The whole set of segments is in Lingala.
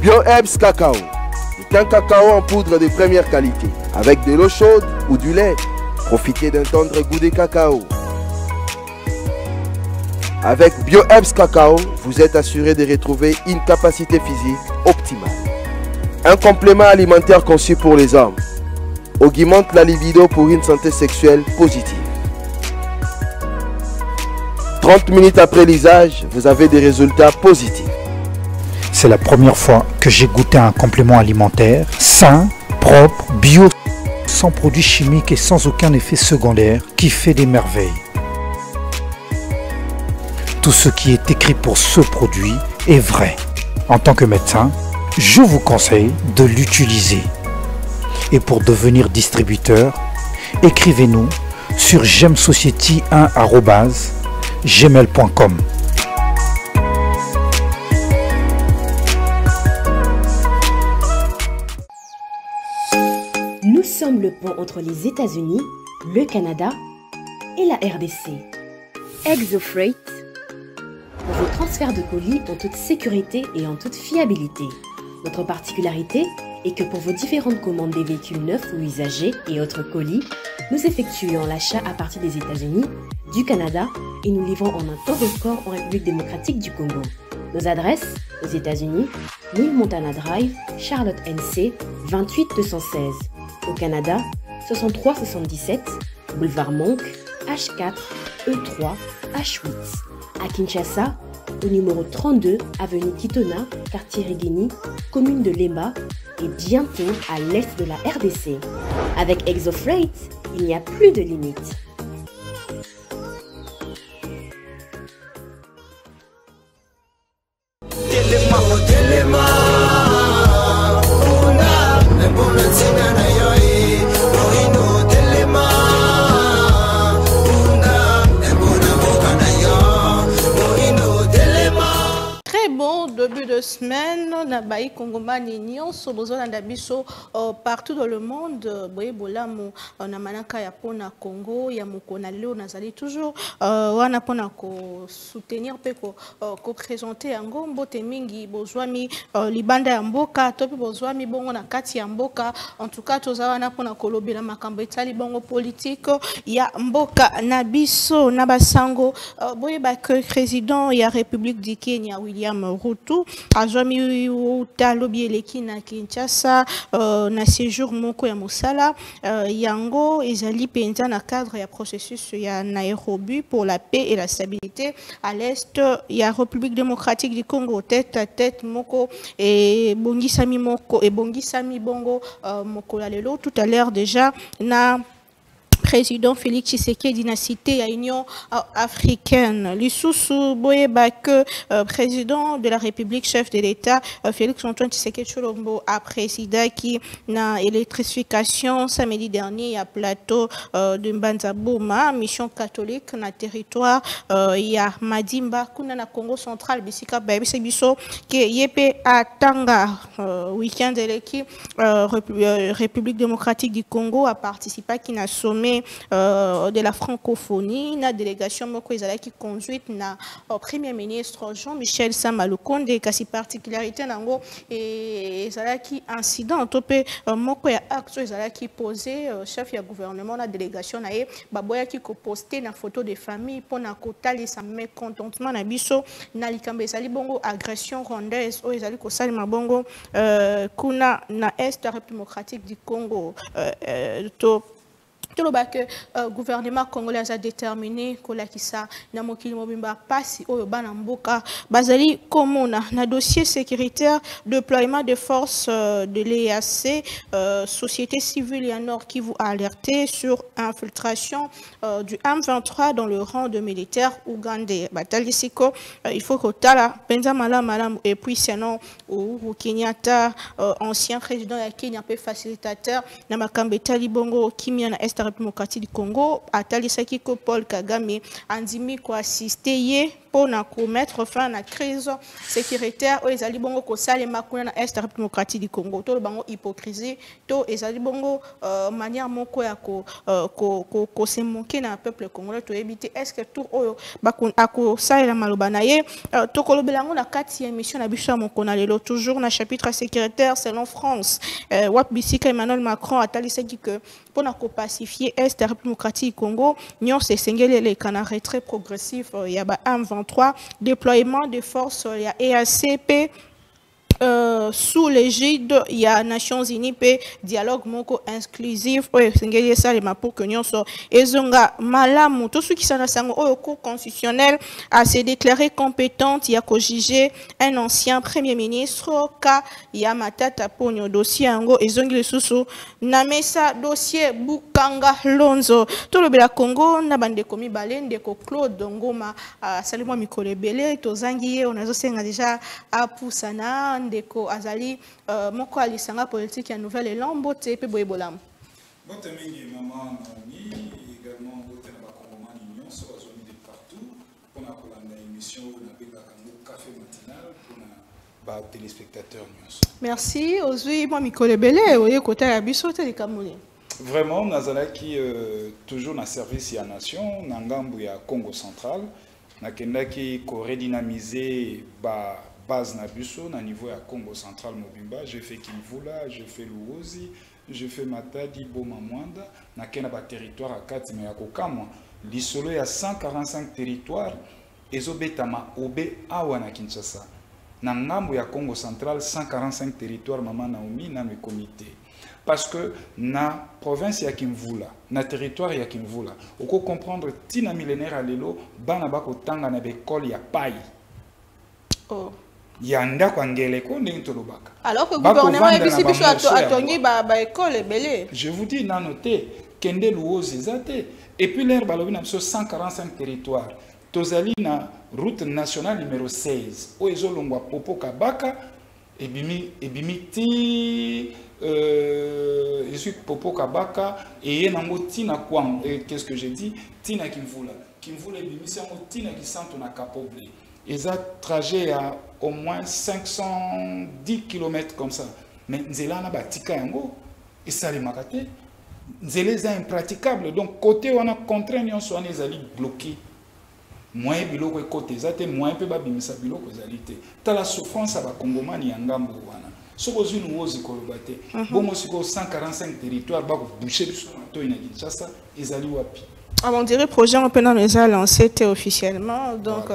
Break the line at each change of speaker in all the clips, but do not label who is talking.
BioHerbs Cacao. C'est un cacao en poudre de première qualité. Avec de l'eau chaude ou du lait. Profitez d'un tendre goût de cacao. Avec BioHerbs Cacao, vous êtes assuré de retrouver une capacité physique optimale. Un complément alimentaire conçu pour les hommes. Augmente la libido pour une santé sexuelle positive. 30 minutes après l'usage, vous avez des résultats positifs.
C'est la première fois que j'ai goûté un complément alimentaire sain, propre, bio, sans produits chimiques et sans aucun effet secondaire qui fait des merveilles. Tout ce qui est écrit pour ce produit est vrai. En tant que médecin, je vous conseille de l'utiliser. Et pour devenir distributeur, écrivez-nous sur gemsociety1@gmail.com.
Nous sommes le pont entre les États-Unis, le Canada et la RDC. ExoFreight pour vos transferts de colis en toute sécurité et en toute fiabilité. Notre particularité est que pour vos différentes commandes des véhicules neufs ou usagés et autres colis, nous effectuons l'achat à partir des États-Unis, du Canada et nous livrons en un temps record en République démocratique du Congo. Nos adresses aux États-Unis, 1000 Montana Drive, Charlotte NC, 28216. Au Canada, 6377, Boulevard Monk, H4, E3, H8. À Kinshasa, au numéro 32, avenue Kitona, quartier Rigini, commune de Lemba et bientôt à l'est de la RDC. Avec ExoFreight, il n'y a plus de limites.
Début de semaine, na baï Congomani nyonso bozona ndabiso partout dans le monde. Boye bolamu na manaka ya pona Congo ya mokona leo nazali toujours wana pona ko soutenir pe ko présenter yango mbote mingi bozwami libanda ya mboka topi bozwami bongo na kati ya mboka. En tout cas toza wana pona kolobela makambo etali bongo politique ya mboka na biso na basango boye ba président ya République du Kenya William Ruto azwami utalobi eleki na Kinshasa na séjour moko ya mosala yango ezali penza na cadre ya processus ya Nairobi pour la paix et la stabilité à l'est ya République démocratique du Congo tête à tête moko et bongisami moko et bongisami bongo moko la lelo tout à l'heure déjà na président Félix Tshisekedi na cité à Union africaine. Lisusu boyeba que président de la République, chef de l'État, Félix Antoine Tshisekedi Tshilombo a présidé qui na électrification samedi dernier à plateau de Mbanza-Boma, mission catholique na territoire ya Madimba kuna na Congo central bisika babise biso ke yepe atanga week-end de l'équipe République démocratique du Congo a participé qui na sommet de la francophonie, la délégation moko ezalaki conduite na premier ministre Jean-Michel Sama Lukonde kasi particularité nango et ezalaki incident topé moko ya acte ezalaki posé chef ya gouvernement la délégation na ye baboyaki ko poster na photo de famille pona kotalisa mécontentement na biso na likambo ezali bongo agression rwandaise o ezali ko salima bongo kuna na est la République démocratique du Congo le gouvernement congolais a déterminé que la kisa na mokili mobimba pasi oyo bana mboka bazali komona na dossier sécuritaire déploiement de forces de l'EAC société civile et nord qui vous a alerté sur infiltration du M23 dans le rang de militaires ougandais batalisiko il faut que tala penza malam et puis sinon ou Kenyatta ancien président ya Kenya pe facilitateur na makambe talibongo kimia na est République démocratique du Congo atalisaki ko Paul Kagame andimi ko assister pour mettre fin à la crise sécuritaire aux ezali bongo ko sale makuna na Est République démocratique du Congo to bango hypocrisie to ezali bongo manière moko ya ko se moquer na peuple congolais to éviter est-ce que tout oyo bakun ako sale la maloba na ye to kolobelango na 4e émission na biso moko na lelo toujours na chapitre sécuritaire selon France wap bisika Emmanuel Macron atalisaki que pour pacifier Est République démocratique du Congo nyon se sengeli les canards retrait progressif ya ba M23 déploiement des forces ya EACP sous l'égide il y a Nations Unies pe dialogue moko inclusif oyo sengeli ça les pour que nyonso ezonga malamu tout ce qui s'en sango au cour constitutionnel a se déclaré compétente il y a ko juger un ancien premier ministre ka ya matata ponyo dossier ngo ezongi lisusu na mesa dossier Bukanga Lonzo tout le bela Congo na bande komi balende ko Claude Ngoma salimwa mikolo belé tozangi ye onazo senga déjà a pusana ndeko azali moko alisanga politique ya nouvelle élan bote pe boyebolam
bote mingi maman Naomi également bote na bakongomani nyonso bazoni de partout pona kolanda émission na bengaka ngo café matinal pona ba téléspectateurs nyonso
merci ozui moi mikolo belé oye kota ya biso te likamuli
vraiment nazalaki toujours na service ya nation na ngambu ya Congo central nakendaki ko redynamiser ba base na buso na niveau ya Congo central Mobimba, j'ai fait Kimvula, j'ai fait Luozi, j'ai fait Matadi, Boma Mwanda, na kena ba territoire à 4 mais ya kokamwa lisolo ya 145 territoires ezobetama obe awa na Kinshasa. Na ngambo ya Congo central 145 territoires mama Naomi na mes comités. Parce que na province ya Kimvula, na territoire ya Kimvula, oko comprendre tina millénaire alelo bana bako tanga na bekole ya pai.
Oh.
Yanda kwa ngele ko ndenge tolobaka.
Alors que le gouvernement est ici biso atongi ba école belé.
Je vous dis na noté kende luozi zate et puis l'air balobi na biso 145 territoires. Tozali na route nationale numéro 16 o ezolongwa popo kabaka ebimi ti je suis popo kabaka et nango tina kwang qu'est-ce que j'ai dit tina Kimvula ebimi sango tina ki santo na Kapoble. Ils ont trajet à au moins 510 km comme ça. Mais Nzela na batika yango et ça les makate. Nzela est impraticable. Donc côté on a contraint on soit les ali bloqués. Moi biloko côté zate moi pe ba bimisa biloko zalité. Ta la souffrance aba kongomani ya ngambo wana. Soko zinu wozi kolobate. Bongo siko 145 territoires ba ko boucher biso na to ina Kinshasa ezali wapi.
On dirait projet on peut nous a lancé officiellement donc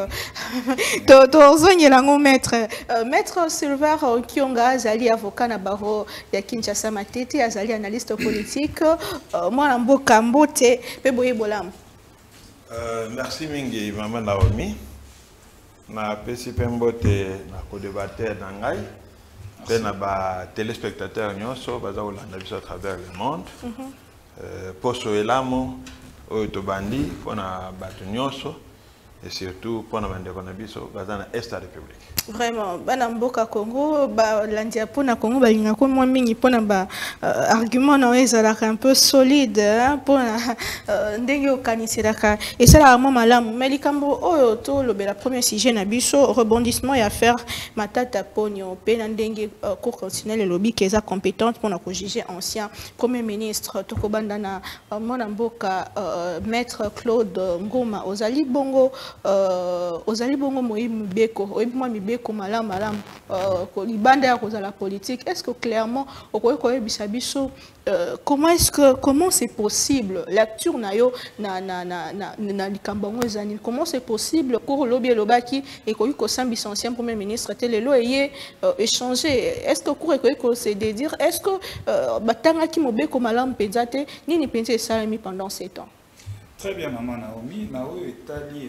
maître Silver Kionga azali avocat na baro ya Kinshasa Matete azali analyste politique moi na mboka mbote pe boyebolam
merci mingi maman Naomi na pesi pe mbote na ko débattre na ngai pe na ba téléspectateurs nyonso baza kolanda biso à travers le monde poso elamo Tobandi pour na Batugnoso et surtout pour na bandeko na biso bazana Est République.
Vraiment, bana mboka Congo, ba landia pona Congo balinga ko mwa mingi pona ba argument na ezala un peu solide pona ndenge okanisiraka et ça la mama malamu mais likambo oyo to lobela premier sujet na biso rebondissement et affaire matata ponyo pe na ndenge cour constitutionnelle lobby keza compétente pona ko juger ancien premier ministre to ko banda na mona mboka maître Claude Ngoma ozali bongo Moïse Beko oibima mibeko malam ko libanda ya kozala politique est-ce que clairement okoyeko bisabiso comment c'est possible lecture na yo na likambango ezani comment c'est possible pour lobby lobaki et ko sambisa ancien premier ministre telelo eye échanger est-ce que ko c'est de dire est-ce que batanga ki mobeko malam penzate nini penze salami pendant 7 ans.
Très bien maman Naomi Nao etali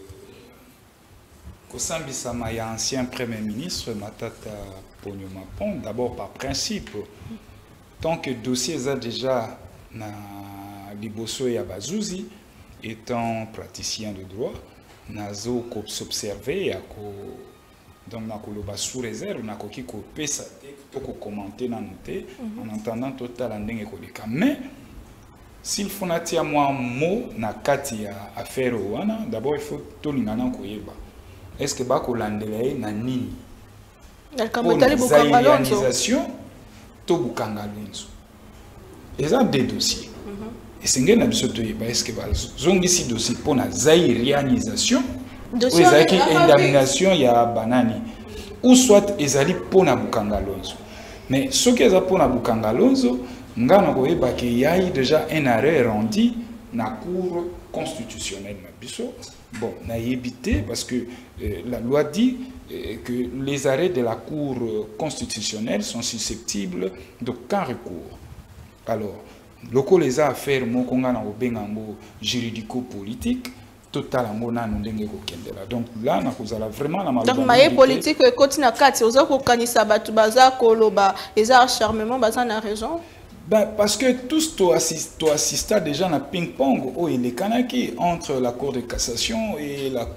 Kosambisama ya ancien premier ministre Matata Ponyo Mapon, d'abord par principe, tant que le dossier est déjà na Liboso et Abazouzi, étant praticien de droit, nazo ko s'observer donc na koloba sous réserve na koki ko pesa pour commenter na noter en entendant total ndenge ko lika mais s'il faut natia moi un mot na kati ya affaire wana, d'abord il faut tout l'ingana koyeba. Est-ce que ba ko landela na nini? Pour réalisation to bukanga lonzo. Ils ont des dossiers. Et c'est ngena biso to yeba est-ce que ba zongisi dossier pour na zairianisation ou ezaki indemnisation ya banani ou soit ezali pour na bukanga lonzo. Mais ce qui est pour na bukanga lonzo ngana koyeba que y a eu déjà un arrêt rendu na cour constitutionnelle na biso. Bon, na évité parce que la loi dit que les arrêts de la cour constitutionnelle sont susceptibles d'aucun recours. Alors, loko les affaires mokonga na obengango juridico-politique totalement na ndenge ko kendela. Donc là na kozala vraiment na malobana. Donc maye
politique e kotina kati oza ko kanisa batu baza koloba eza charmement baza na raison.
Ben, parce que tous tu assistes déjà à ping-pong où il est kanaki entre la Cour de cassation et la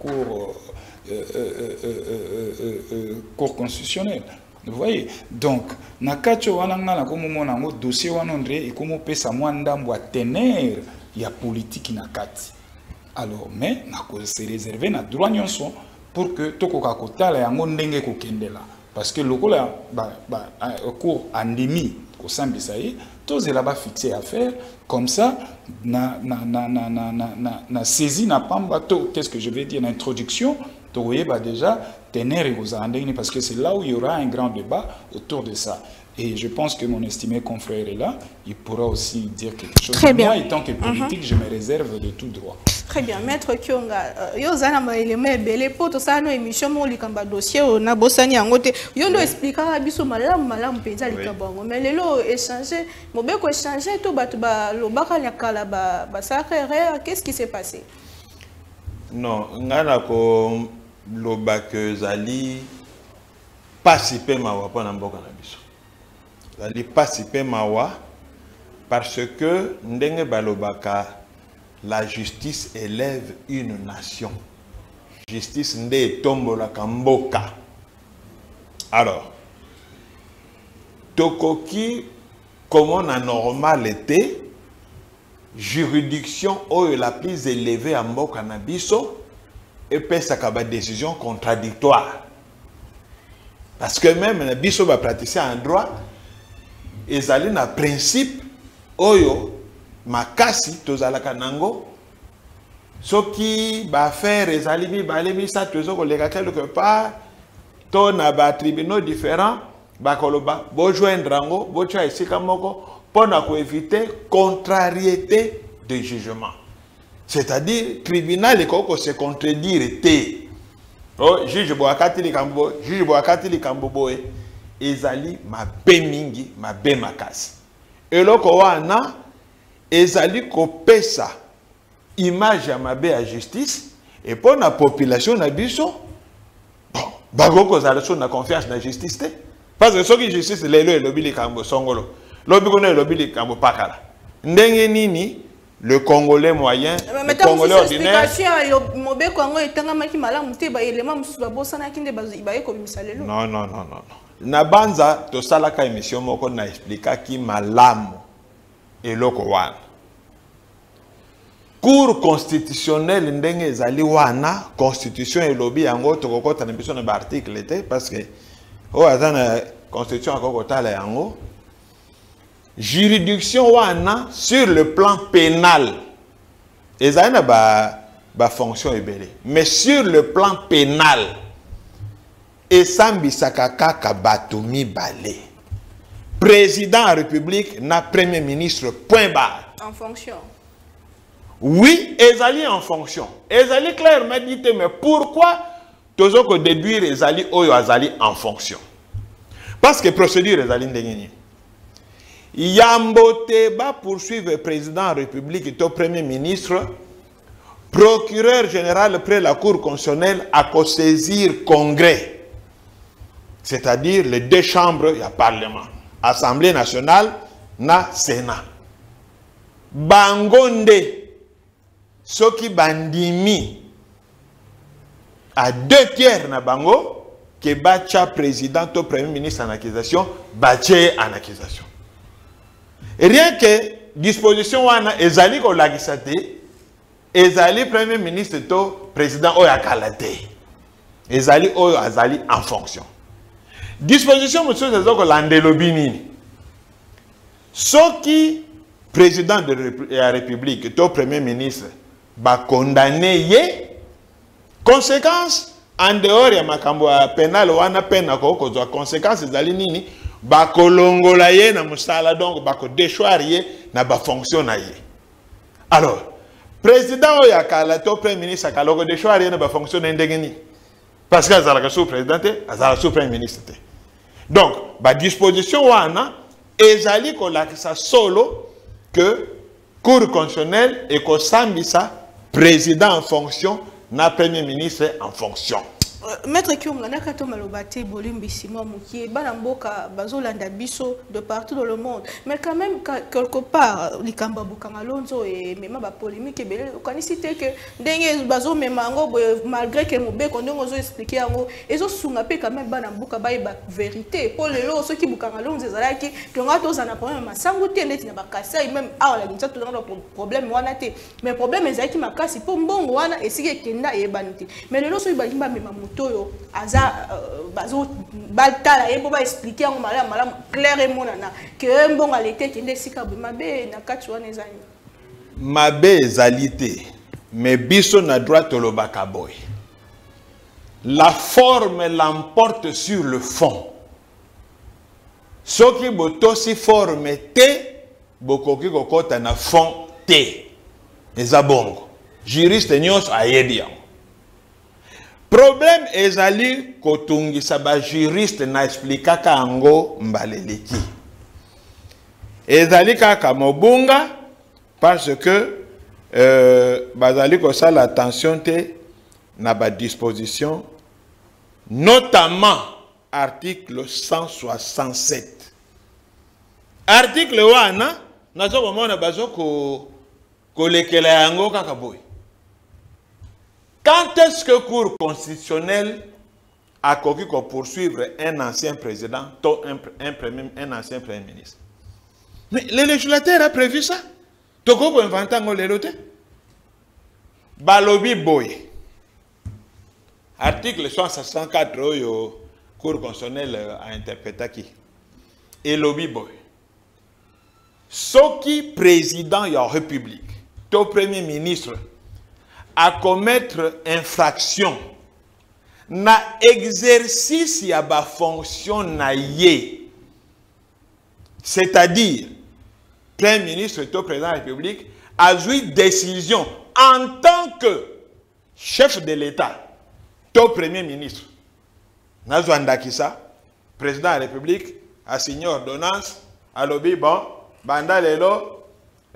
Cour constitutionnelle. Vous voyez? Donc, nakacho wananga na komo mona ngo dossier wanondre et komo pesa mwanda mbwa tener ya politique nakati. Alors, mais nako se réserver na droit nyonso pour que toko kakotala yango ndenge ko kendela. Parce que le cours endémie au Sambisaï, tous les là-bas fixés à faire, comme ça, na saisi, na pamba, qu'est-ce que je vais dire, l'introduction, tu voyez déjà, tenir parce que c'est là où il y aura un grand débat autour de ça. Et je pense que mon estimé confrère est là, il pourra aussi dire quelque chose.
Très bien.
Moi, étant que politique, je me réserve de tout droit.
Très bien, Maître Kionga, yo zana ma élément belé pour tout ça, nos émissions, mon likamba dossier, on a bossani en côté. Yo no expliquera biso malam penza likabongo. Mais les lots échangés, mon bec échangé, tout batuba, lo baka yakala ba sacré, qu'est-ce qui s'est passé?
Non, ngana ko lo bak zali participer mawa pour n'amboka na biso. Zali participer mawa parce que ndenge balobaka la justice élève une nation. Justice nde tombo la kamboka. Alors, tokoki, comment on a normal été, juridiction la plus élevée à mboka na biso, et puis ça kaba décision contradictoire. Parce que même na biso va pratiquer en droit, ils allaient na principe oyo makasi tozalaka nango soki ba faire ezali balemi sa tozo koleka quelque part to na ba tribunaux différents ba koloba bo joindre ngo bo twa esika moko pona ko éviter contrariété de jugement, c'est-à-dire tribunal ekoko se contredire te oh juge bo akati likambo boye ezali mabe mingi mabe makasi eloko wana ezali kopesa image ya mabe ya justice et pour la population na biso bon bagoko zala so na confiance na justice te parce que soki justice lelo elobi likambo songolo lobi kono elobi likambo pakala ndenge nini le Congolais moyen le Congolais ordinaire
mobe kongo etanga maki malamu te ba élément musu ba bosana kinde ba ko bimisa lelo
non na banza to salaka émission moko na expliquer ki malamu eloko wana Cour constitutionnelle ndenge ezali wana constitution elobi yango tokokota na biso na ba article te parce que o azana constitution akokotala yango juridiction wana sur le plan pénal ezali na ba fonction ebele mais sur le plan pénal esambisaka kaka bato mibale président de la République na premier ministre point barre
en fonction.
Oui, ezali en fonction. Ezali clairement dit, mais pourquoi toujours que déduire ezali oyo azali en fonction? Parce que procédure ezali ndengeni. Yambote ba poursuivre le président de la République et le premier ministre, procureur général près la Cour constitutionnelle à saisir Congrès. C'est-à-dire les deux chambres, il y a Parlement. Assemblée nationale, na Sénat. Bangonde. Soki bandimi à 2/3 na bango que bacha président ou premier ministre en accusation, bache en accusation. Et rien que disposition wana ezali ko lakisa te ezali premier ministre to président oyo akala te ezali oyo azali en fonction disposition mosusu ezoko landelo binini soki président de la république to premier ministre ba condamné ye conséquence en dehors ya makambo ya penal wana pena ko kozwa conséquence ezali nini ba kolongola ye na musala donc ba ko déchoir ye na ba fonction na ye alors président oyo akala to premier ministre akala ko déchoir ye na ba fonction na ndenge nini parce que azalaka sous président azalaka sous premier ministre donc ba disposition wana ezali ko lakisa solo que cour constitutionnelle et ko sambisa président en fonction na premier ministre en fonction.
Maître Kyonga nakato malobate bolimbi simo mukie bana mboka bazolanda biso de partout dans le monde mais quand même quelque part likamba bukanga lonzo et même ba polémique belé kanisi te que ndenge bazo memango malgré que mobeko ndongo zo expliquer yango ezo sunga pe quand même bana mboka ba vérité pour lelo ceux qui bukanga lonzo ezalaki tonga toza na problème masango te ndeti na bakasa même a la binza toza na problème wana te mais problème ezalaki makasi po mbongo wana esike kenda e baniti mais lelo so ibakimba mema toyo aza bazo baltala ebo ba expliquer ngo malamu clairement na que mbongo alete kende sika mabe na kati wana ezali
mabe ezalité mais biso na droit tolobaka boy la forme l'emporte sur le fond soki botosi forme te bokoki kokota na fond te eza bongo juriste nyonso ayebi yango problème ezali kotungisa ba juriste na explikaka ango mbaleleki ezali kaka mobunga parce que bazali kosala attention te na ba disposition notamment article 167 article wana nazo komona bazo ko lekela yango kaka boy. Quand est-ce que Cour constitutionnelle a connu qu'on poursuivre un ancien président, un ancien premier ministre? Mais le législateur a prévu ça. Tu peux inventer un léloté? Balobi boy. Article 164, Cour constitutionnelle a interprété qui? Et lobby boy. Ce qui président de la République, ton premier ministre, à commettre infraction na exercice ya ba fonction na ye, c'est-à-dire premier ministre ou président de la République a joué décision en tant que chef de l'État to premier ministre nazwandakisa président de la République a signé ordonnance à l'obi bon banda lelo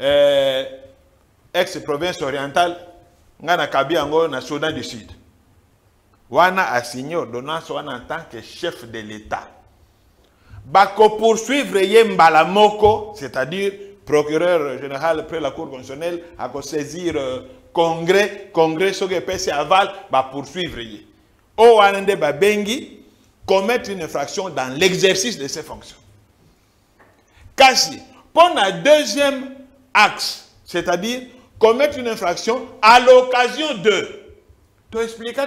ex-province orientale ngana kabiango na Soudan du Sud. Wana a signé ordonnance wana en tant que chef de l'État. Bako poursuivre ye mbalamoko, c'est-à-dire procureur général près la Cour constitutionnelle, a saisir congrès ce que PC aval, ba poursuivre ye. O wanende ba bengi commettre une infraction dans l'exercice de ses fonctions. Kasi, pour la deuxième axe, c'est-à-dire commettre une infraction à l'occasion de. Tu expliques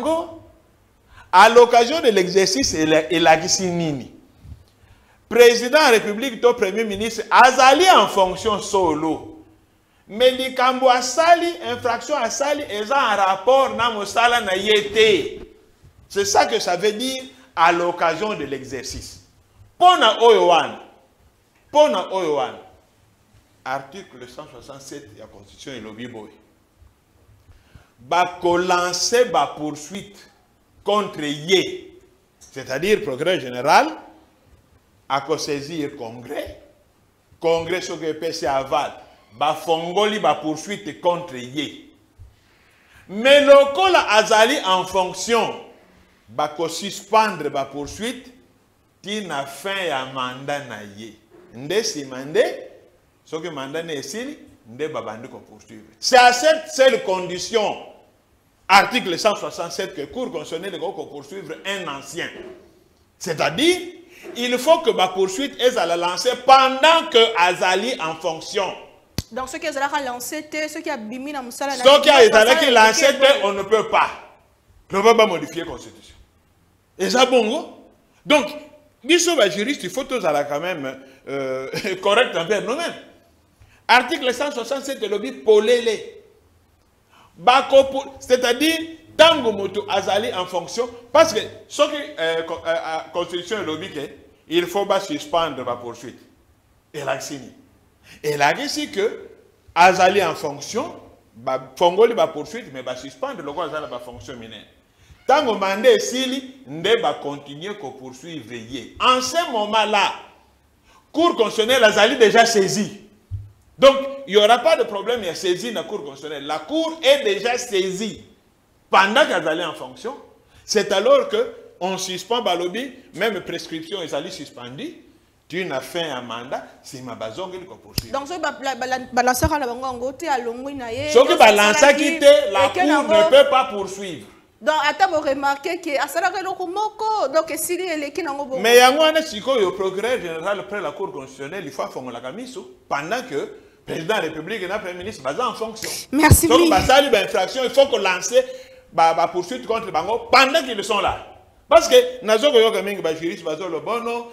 à l'occasion de l'exercice et la nini. Président de la République, ton premier ministre, azali en fonction solo. Mais les kambo asali, infraction asali, ils ont un rapport na mosala na yete. C'est ça que ça veut dire à l'occasion de l'exercice. Pona oyowan. Article 167 de la Constitution et lobby boy. Bako lancer ba poursuite contre yé, c'est-à-dire procureur général, a saisir congrès ce que PC aval, ba fongoli ba poursuite contre yé. Mais le col azali en fonction, bako suspendre ba poursuite, qui n'a fin ya mandat na yé. Nde si mandé. Ce que mandat n'est pas poursuivre. C'est à cette seule condition, article 167, que Cour constitutionnelle poursuivre un ancien. C'est-à-dire, il faut que ma poursuite est à la lancer pendant que Azali en fonction.
Donc, ce qui est lancé, ce qui a bimi dans Moussala,
ce qui est lancé, on ne peut pas. On ne peut pas modifier la Constitution. Et ça, bon. Donc, les juristes, il faut tous aller quand même correct envers nous-mêmes. Article 167 de lobby polélé. C'est-à-dire, tant que moto Azali en fonction, parce que ce qui la Constitution et lobby, il faut pas suspendre la poursuite. Et là, signé. Et là, ici que Azali en fonction, Fongoli va poursuite, mais va suspendre le quoi Azali va fonction mineure. Tant que mandé Sili, ne va continuer à poursuivre. En ce moment-là, Cour constitutionnelle Azali déjà saisi. Donc, il n'y aura pas de problème, il y a saisi dans la Cour constitutionnelle. La Cour est déjà saisie. Pendant qu'Azali en fonction, c'est alors qu'on suspend Balobi, même prescription Azali suspendue. Tu n'as fait un mandat, c'est ma bazongue qui poursuit.
Donc, ce balancer à la banque, à l'ongouinaye.
Ce que balancer quitte, la Cour ne peut pas poursuivre.
Donc, à vous remarquer que à ça donc si les qui n'ont pas.
Mais il y a un le procureur général après la Cour constitutionnelle, il faut faire la camise pendant que le président de la République et le Premier ministre sont en fonction.
Merci.
Donc, ça une infraction, il faut qu'on lance la poursuite contre les Bango pendant qu'ils sont là. Parce que nous avons des juristes, le bono,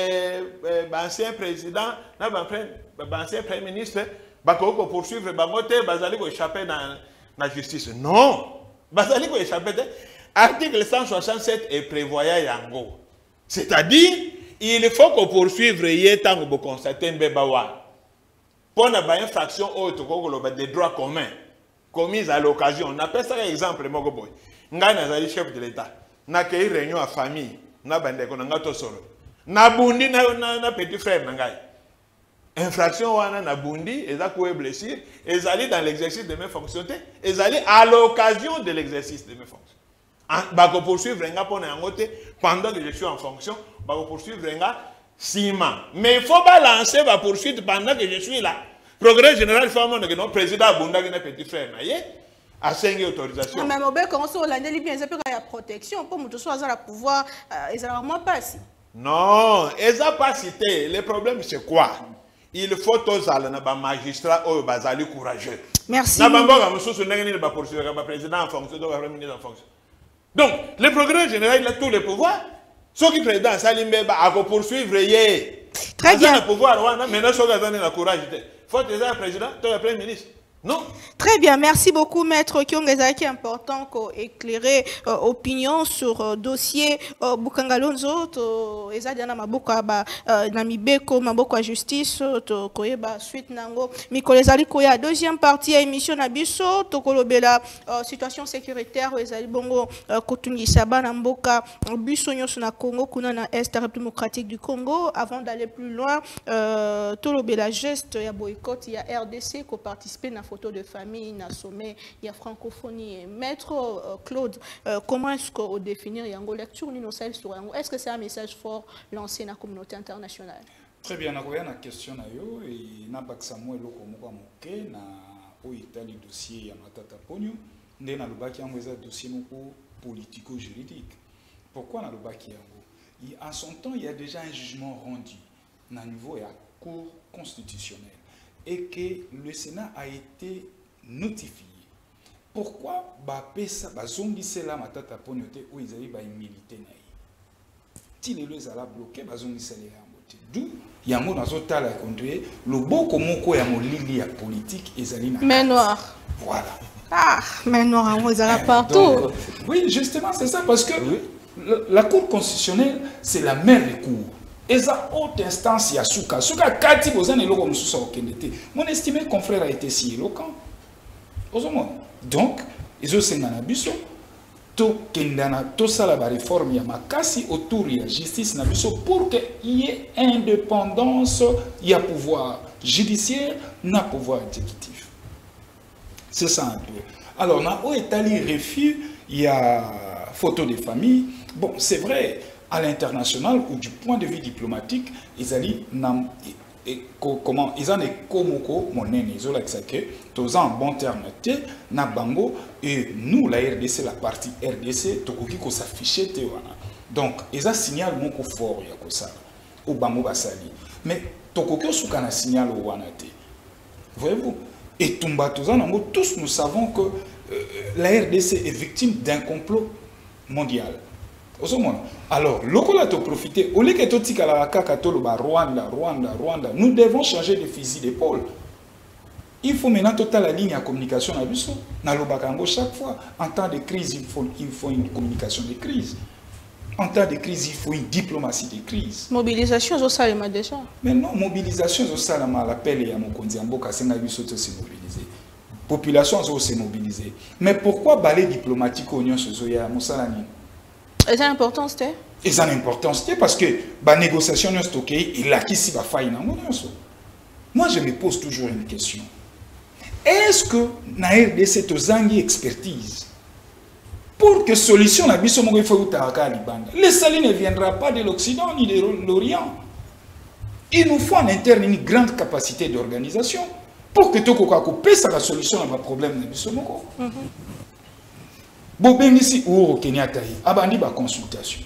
l'ancien président, l'ancien Premier ministre, pour poursuivre les Bango, ils vont échapper dans la justice. Non! Basali ko échappé. Article 167 est prévoyant Yango. C'est-à-dire, il faut qu'on poursuive tant que vous constatez un bébawa. Pour une infraction des droits communs commises à l'occasion. On appelle ça un exemple. Nga nazali chef de l'État. Na kei réunion à famille. Na bandeko na to solo. Na bundi na petit frère na ngai. Infraction wana na bundi, eza koué blessure, ezali dans l'exercice de mes fonctions, ezali à l'occasion de l'exercice de mes fonctions. Bako poursuivre nga pona yangote pendant que je suis en fonction, bako poursuivre nga sima. Mais il faut pas lancer ma poursuite pendant que je suis là. Progrès général forme que non président bunda qui n'a petit frère na yé a 5 autorisations. Mais
mobé comment ça la ndeli bien ça peut y protection pour mutu so azala pouvoir ezala vraiment pas si.
Non, eza pas cité. Le problème c'est quoi? Il faut tous aller dans les magistrats ou les courageux.
Merci.
Donc, le procureur général il a tous les pouvoirs. Ceux qui président Salimbe a poursuivre.
Très bien.
Le pouvoir, maintenant, ceux qui ont le courage. Il faut que le président, le premier ministre. Non.
Très bien, merci beaucoup, Maître Kiongeza, qui est important qu'éclairer opinion sur dossier Bukangalonzo, Ezadiana Maboka, Namibeko, Maboka Justice, Koyeba, suite Nango, Mikolezali Koya, deuxième partie, émission Nabiso, Tokolobela, situation sécuritaire, Ezali Bongo, Kotungi Saba, Namboka, Busonyo na Congo, Kunana Est, République démocratique du Congo. Avant d'aller plus loin, Tolobela geste, il y a boycott, il y a RDC qui participe à photo de famille, na sommet, il y a francophonie. Maître Claude, comment est-ce qu'on définit Yango lecture universelle sur Yango? Est-ce que c'est un message fort lancé dans la communauté internationale?
Très bien, on a une question et na baksamu eloko moko moke na oitali dossier ya matata ponyo ndé na lobaki yango eza dossier moko politico-juridique. Pourquoi na lobaki yango? En son temps, il y a déjà un jugement rendu na niveau ya cour constitutionnelle et que le Sénat a été notifié. Pourquoi Bapesa bazongisela matata ponyote ou izali ba milité naï? Tile le zala bloqué bazongisela yangote. D'où yango nazotala contre le boko moko ya molili ya politique ezali na.
Mais noir.
Voilà.
Ah, mais noir on ezala partout.
Donc, oui, justement, c'est ça parce que la Cour constitutionnelle c'est la mère des cours. Et ça, haute instance, il y a Souka. Souka, Kati, Bozan et Logo Moussoussa au Kendete. Mon estimé confrère a été si éloquent. Donc, ils ont un abuso. To Kendana, to Salaba réforme, il y a Makasi autour de la justice Nabuso pour qu'il y ait indépendance, il y a pouvoir judiciaire, il y a pouvoir exécutif. C'est ça un peu. Alors, dans l'Italie, refus, il y a photo des familles. Bon, c'est vrai. À l'international ou du point de vue diplomatique, ils ont comment ils ont des komoko monene ils ont l'accès tous en bon terme na bango et nous la RDC la partie RDC tokoki ko s'afficher te wana donc ils ont signal moko fort ya ko ça au bango basali. Mais tokokyo soukana signal au wanate. Voyez-vous? Et tous nous savons que la RDC est victime d'un complot mondial. Alors, lokola to profiter, au lieu que to tika la kaka to ba Rwanda, nous devons changer de fusil d'épaule. Il faut maintenant total la ligne à communication à Bisso. Na lobakango chaque fois, en temps de crise, il faut une communication de crise. En temps de crise, il faut une diplomatie de crise.
Mobilisation au Salama déjà.
Mais non, mobilisation au Salama, l'appel est à mon Kondiamboka, c'est un Bisso se mobiliser. Population se mobiliser. Mais pourquoi balai diplomatique au Union Sozoya, Moussalani?
C'est important, c'était?
C'est une importance, parce que la négociation est stockée, il a qui si va faillir dans mon. Moi, je me pose toujours une question. Est-ce que na RDC tozangi expertise pour que solution na biso moko faut utaka libanda? Le salut ne viendra pas de l'Occident ni de l'Orient. Il nous faut en interne une grande capacité d'organisation pour que tokoka kopesa la solution à ma problème na biso moko. Bobengisi Uhuru Kenyatta abandi ba consultation.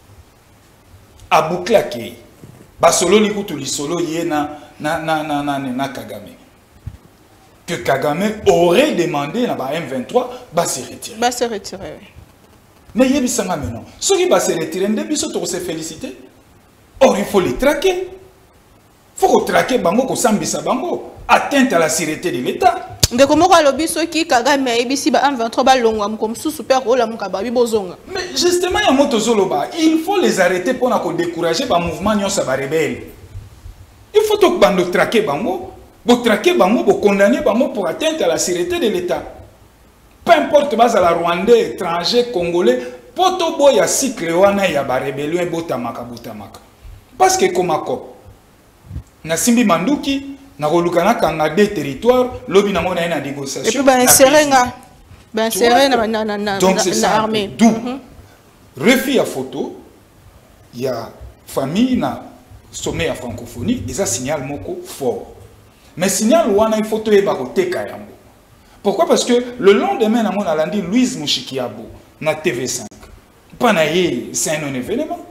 Abuklake ba solo ni kutu li solo ye na Kagame. Que Kagame aurait demandé na ba M23 ba se retirer.
Ba se retirer.
Mais il y a bisanga maintenant. Ceux qui va se retirer, on doit se féliciter. Or il faut les traquer. Il faut traquer bango ko sambisa bango, atteinte à la sûreté de l'État.
Mais comment le biso qui Kagame ebisi ba M23 ba longwa comme sous super rôle am kababi bozonga.
Mais justement ya moto zoloba, il faut les arrêter pour na ko décourager ba mouvement nyonsa ba rebelle. Il faut que bando traquer bango, bo traquer bango, bo condamner bango pour atteinte à la sûreté de l'État. Peu importe bas à la Rwandais, étranger, congolais, poto boya cycle wana ya ba rébellion botamaka. Parce que comme akop na simbi manduki na kolukana kanga des territoires lobi na mona na négociation.
Et puis ben serenga
donc c'est ça
armée.
D'où refus à photo, il y a famille na sommet à francophonie, et ça signale moko fort. Mais signal wana il faut te ba koteka yango. Pourquoi? Parce que le lendemain na mona landi Louise Mushikiabo na TV5. Panaye c'est un événement.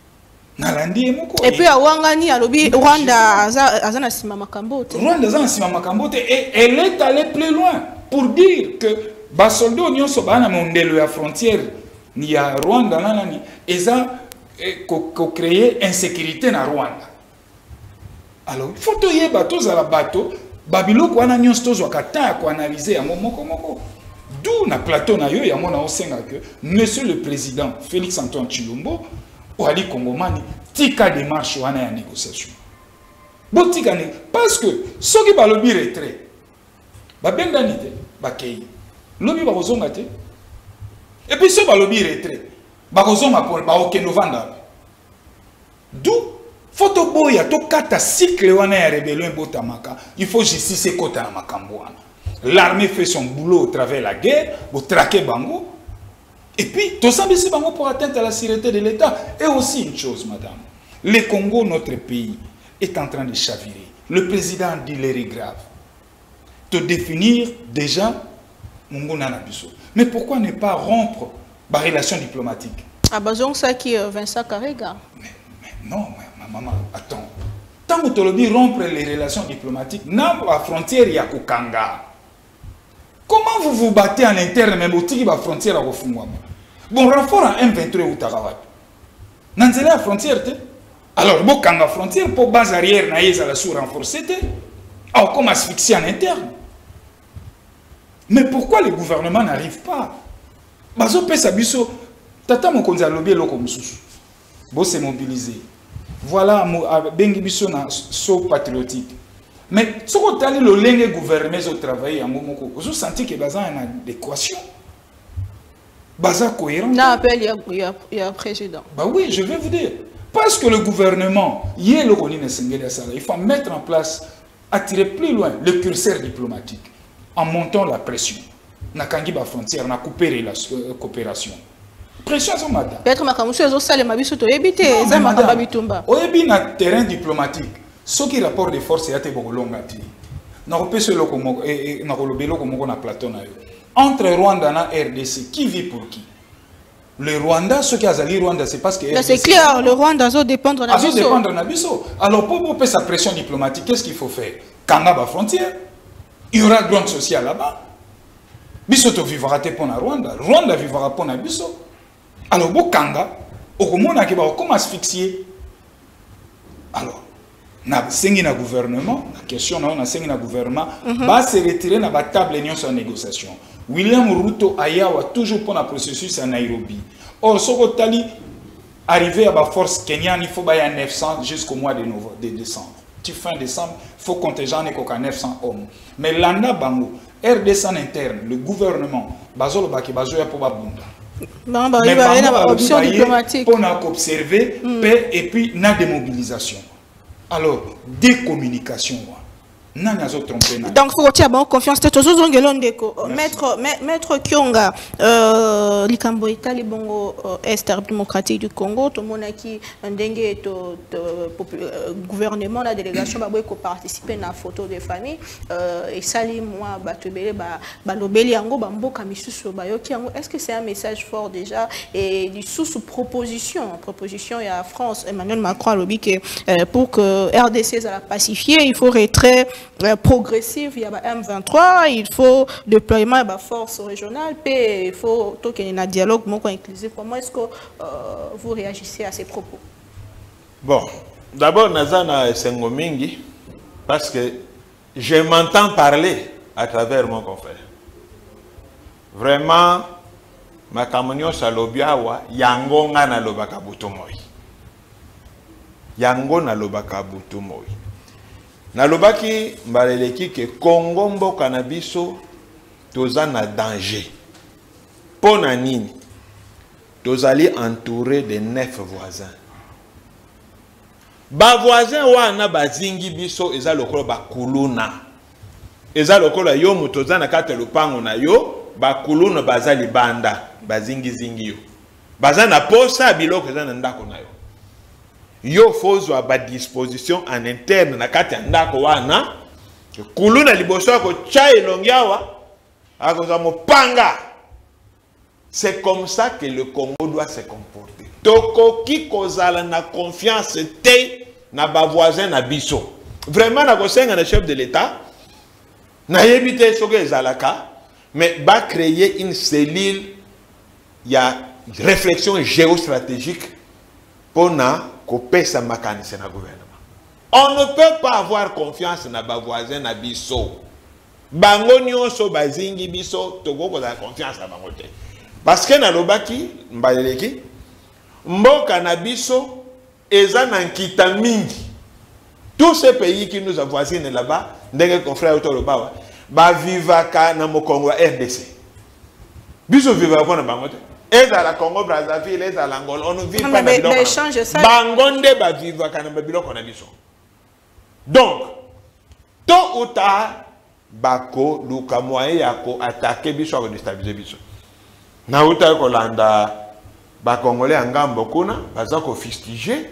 Et puis à Wangani, à Lobi, Rwanda, Azana Sima Makambote.
Rwanda Azana Sima Makambote, et elle est allée plus loin pour dire que Basoldo Union Sobana Mondelo à frontière, ni à Rwanda, nanani, ils ont créé insécurité dans Rwanda. Alors, il faut que y ait bateaux à la bateau, Babilo Kwana Nyon Stozo Kata à analyser à Momoko. D'où na plateau na yo ya mona osenga que monsieur le président Félix Antoine Tshilombo ou Ali Kongomani tika démarche wana ya négociation. Bo tika ne parce que ceux qui ba lobby retrait ba bengani te ba kei lobby ba kozonga te et puis ceux ba lobby retrait ba kozonga pour ba okendo vanda. D'où photo boya to kata cycle wana ya rébellion botamaka il faut justice kota na makambo wana. L'armée fait son boulot au travers de la guerre, pour traquer Bango. Et puis, tout ça, c'est Bango pour atteindre à la sûreté de l'État. Et aussi une chose, madame. Le Congo, notre pays, est en train de chavirer. Le président dit l'heure est grave. Te définir déjà, Mungo Nanabiso. Mais pourquoi ne pas rompre la relation diplomatique?
Ah, bah, donc ça qui est Vincent Karega.
Mais non, ma maman, attends. Tant que tu le rompre les relations diplomatiques, n'a pas frontière, il y a Kokanga. Comment vous vous battez en interne, même au Tiki, la frontière à Rofungwama? Bon, rapport à M23 ou Tarawat. Nanzele la frontière, alors, bon, quand la frontière, pour base arrière, naïs à la sous-renforcée, alors, comme asphyxie en interne. Mais pourquoi le gouvernement n'arrive pas? Bazo Pesabiso, Tata Mokonza Lobby Lokomsusu. Bon, c'est mobilisé. Voilà, Bengi Biso na so patriotique. Mais ce qu'on a dit, le lingue gouvernement au travail, vous sentez que Baza a une adéquation. Baza cohérent.
Non, appel, il y a un président.
Bah oui, je vais vous dire. Parce que le gouvernement, il faut mettre en place, attirer plus loin le curseur diplomatique en montant la pression. Na kangi ba frontière, na couper la coopération. Pression à son matin.
Peut-être que je vais vous dire que
je vais un terrain diplomatique. Ce qui rapport de force est beaucoup long. Entre Rwanda et RDC, qui vit pour qui? Le Rwanda, ce qui a zali Rwanda, c'est parce que...
C'est clair, le Rwanda doit dépendre de Nabiso.
dépendre de Nabiso. Alors, pour couper sa pression diplomatique, qu'est-ce qu'il faut faire? Kanga ba frontière. Il y aura grande sociale là-bas. Biso to vivra pour la Rwanda. Rwanda vivra pour Nabiso. Alors, bon Kanga, au moment où on comment asphyxier. Alors, na sengi na gouvernement, la question na sengi na gouvernement, va se retirer na ba table union sur négociation. William Ruto ayawa toujours pour le processus à Nairobi. Or, ce que arrivé à la force kenyane, il faut bailler 900 jusqu'au mois de décembre. Fin décembre, il faut compter j'en ai qu'à 900 hommes. Mais l'anda bango, RDC interne, le gouvernement, bazolo baki bazoya pour babunda.
Mais il y a une option diplomatique.
Pour observer paix et puis la démobilisation. Alors, décommunication.
Donc, il faut que tu confiance. Maître Kyonga, l'Ikambo Italie, Bongo, Est démocratique du Congo, tout le monde qui a gouvernement, la délégation, qui participe à la photo de famille, et sali moi, est-ce que c'est un message fort déjà? Et sous proposition, il y a France, Emmanuel Macron a lobby que pour que RDC soit pacifié, il faut retrait progressif, il y a M23, il faut déploiement de la force régionale, puis il faut un dialogue inclusif. Comment est-ce que vous réagissez à ces propos?
Bon, d'abord, Nazana Sengomingi, parce que je m'entends parler à travers mon confrère. Vraiment, ma camonio salobiawa, yango nga na lobaka butumoi. Yango na lobaka butumoi. Nalobaki mbaleleki ke Congo mboka na biso toza na danger. Pona nini? Tozali entouré de 9 voisins. Ba voisins wana bazingi biso eza lokolo bakuluna. Eza lokolo yo mutoza na kate lupango na yo bakuluna bazali banda bazingi zingi yo. Baza na posa biloko eza na ndako na yo. Yo fozo ba disposition en interne na kati ndako wana kuluna liboso ko chai longiawa akoza mopanga. C'est comme ça que le Congo doit se comporter. Toko ki kozala na confiance te na ba voisin na biso. Vraiment na kosenga na chef de l'État na yebite soke ezalaka mais ba créer une cellule ya réflexion géostratégique pour na kopesa makanise na gouvernement. On ne peut pas avoir confiance na ba voisin na biso. Bango nyonso bazingi biso toko ko za confiance na bango te. Parce que na lobaki mbaleleki mboka na biso eza na nkita mingi. Tous ces pays qui nous avoisinent là-bas, ndenge confrère Otolobawa, ba vivaka na mokongo RDC. Biso vivaka na bango te. Eza la Congo Brazzaville, eza la Angola, on ne vit pas na biloko. Bangonde ba vivaka na biloko na biso. Donc, tôt ou tard, bako luka moyen yako attaquer biso ko déstabiliser biso. Na uta ko landa ba Congolais angambo kuna baza ko fustiger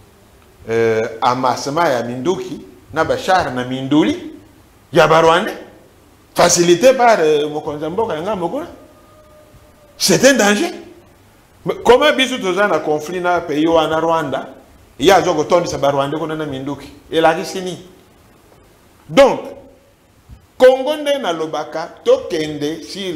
amassement ya minduki na bachar na minduli ya Barwande facilité par Mokonzamboka ngambo kuna. C'est un danger. Mais comment biso toza na conflit na pays wana Rwanda il y a zoko tondi sa Barwande kuna na minduki et la risini. Donc Congo nde na lobaka tokende si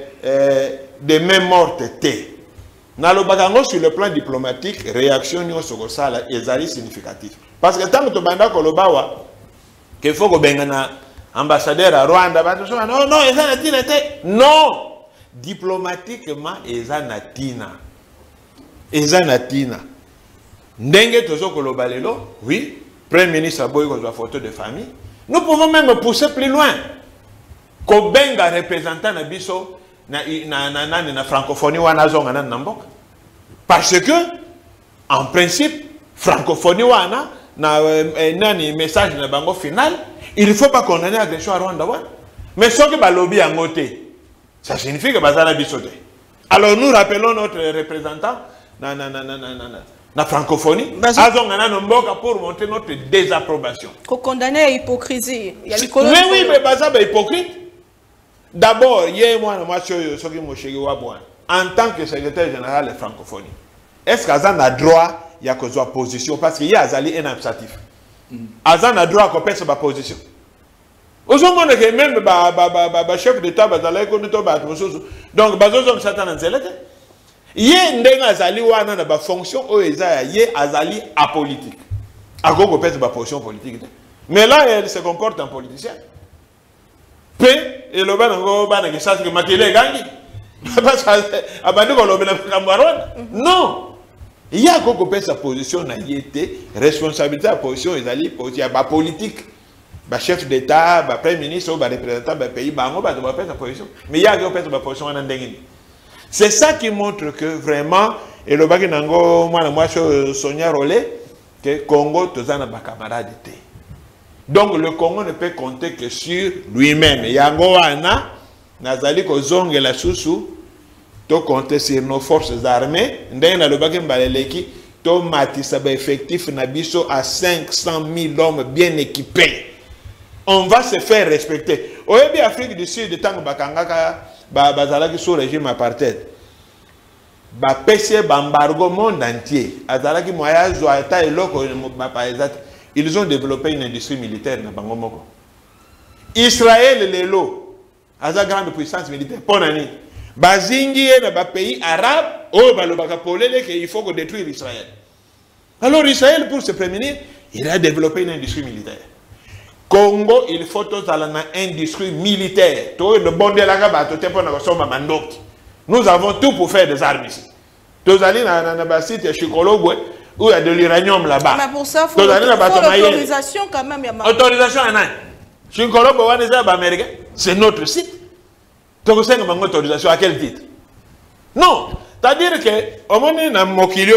de main morte te. Na lobaka ngo sur le plan diplomatique réaction nyonso ko sala ezali significatif. Parce que tant que tobanda ko lobawa que faut ko bengana ambassadeur à Rwanda ba to non non ezana tina te. Non, diplomatiquement ezana tina. Ezana tina. Ndenge tozo ko lobalelo, oui, premier ministre boy ko photo de famille. Nous pouvons même pousser plus loin. Kobenga représentant na biso na francophonie wana zonga na mboka. Parce que en principe francophonie wana na nani message na bango final, il faut pas condamner l'agression à Rwanda wana. Mais ce que ba lobby en côté, ça signifie que bazana biso te. Alors nous rappelons notre représentant la francophonie, pour montrer notre désapprobation.
Qu'on condamne à l'hypocrisie.
Mais oui, mais ça c'est hypocrite. D'abord, il y a moi, je suis en tant que secrétaire général de francophonie. Est-ce qu'Azan a droit il y a une position parce qu'il y a Azali un absatif. Azan a droit à couper sa position. Aujourd'hui, même le chef d'État, donc, bazozong satan en zelete. Yé ndenga Azali wana na ba fonction o eza yé Azali apolitique. A go couper sa position politique. Mais là, elle se comporte en politicien. Pe et le banango banango ça que makile gangi. Parce que non. Il y a beaucoup sa position na yété responsabilité à position ezali position ba politique ba chef d'état ba premier ministre ba représentant ba pays bango ba doit faire sa position mais il y a que sa position en ndengini. C'est ça qui montre que vraiment et le baki nango moi Sonia Rolé que Congo tozana ba camarade té. Donc le Congo ne peut compter que sur lui-même. Yango wana nazali ko zonge la susu to compter sur nos forces armées. Ndena le bagem baleleki to matisa ba effectif na biso à 500 000 hommes bien équipés. On va se faire respecter. Au Ebi Afrique du Sud tango bakangaka bazalaki sous régime apartheid. Ba PC embargo monde entier. Azalaki moya zo ata eloko ba paisat. Ils ont développé une industrie militaire na bango moko. Israël lelo aza grande puissance militaire ponani. Bazingi na ba pays arabe o balobaka polele que il faut qu'on détruire Israël. Alors Israël pour se prémunir, il a développé une industrie militaire. Congo, il faut tout à une industrie militaire. Tout le bon de la gaba, tout est pour nous avons tout pour faire des armes ici. Tous allez dans le site Chikolobwe où il y a de l'uranium là-bas.
Mais pour ça, il faut l'autorisation quand même.
Autorisation à Nan. Chikolobwe, c'est notre site. Donc, c'est une autorisation à quel titre? Non. C'est-à-dire que, au moment où on a mokilio,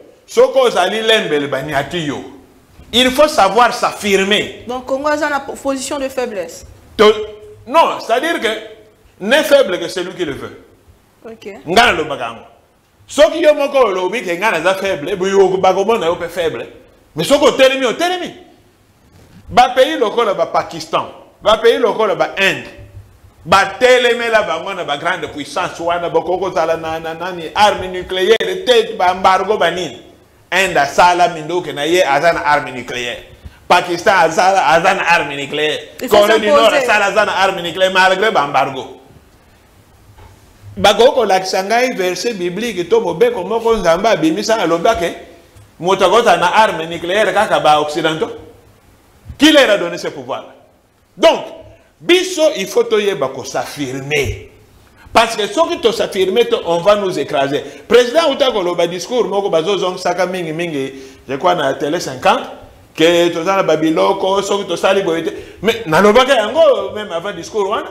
il faut savoir s'affirmer.
Donc, Congo est en position de faiblesse.
Non, c'est-à-dire que n'est faible que celui qui le veut.
Ok.
Ngana le bagango. Ce qui est moko lobi que ngana za faible, buyo bagomo na yo pe faible. Mais ce ko telemi o telemi. Ba pays lokola ba Pakistan, ba pays lokola ba Inde. Ba telemi la ba ngona ba grande puissance wana bokoko zala na nani arme nucléaire tête ba embargo banini. Inde a sala mindo que na ye azana arme nucléaire. Pakistan a sala azana arme nucléaire. Corée du Nord a sala azana arme nucléaire malgré ba embargo. Bakoko la kisangai verset biblique to mobeko moko nzamba bimisa alobake motakota na arme nucléaire kaka ba occidentaux. Qui leur a donné ce pouvoir? Donc biso il faut toyer bako s'affirmer. Parce que ceux qui te s'affirmer, on va nous écraser. Président Outakolo, le discours, moko bazozong saka mingi mingi, je crois na télé 50, que tout ça na babiloko, ceux qui te sali boyete. Mais na lobaka yango même avant discours wana.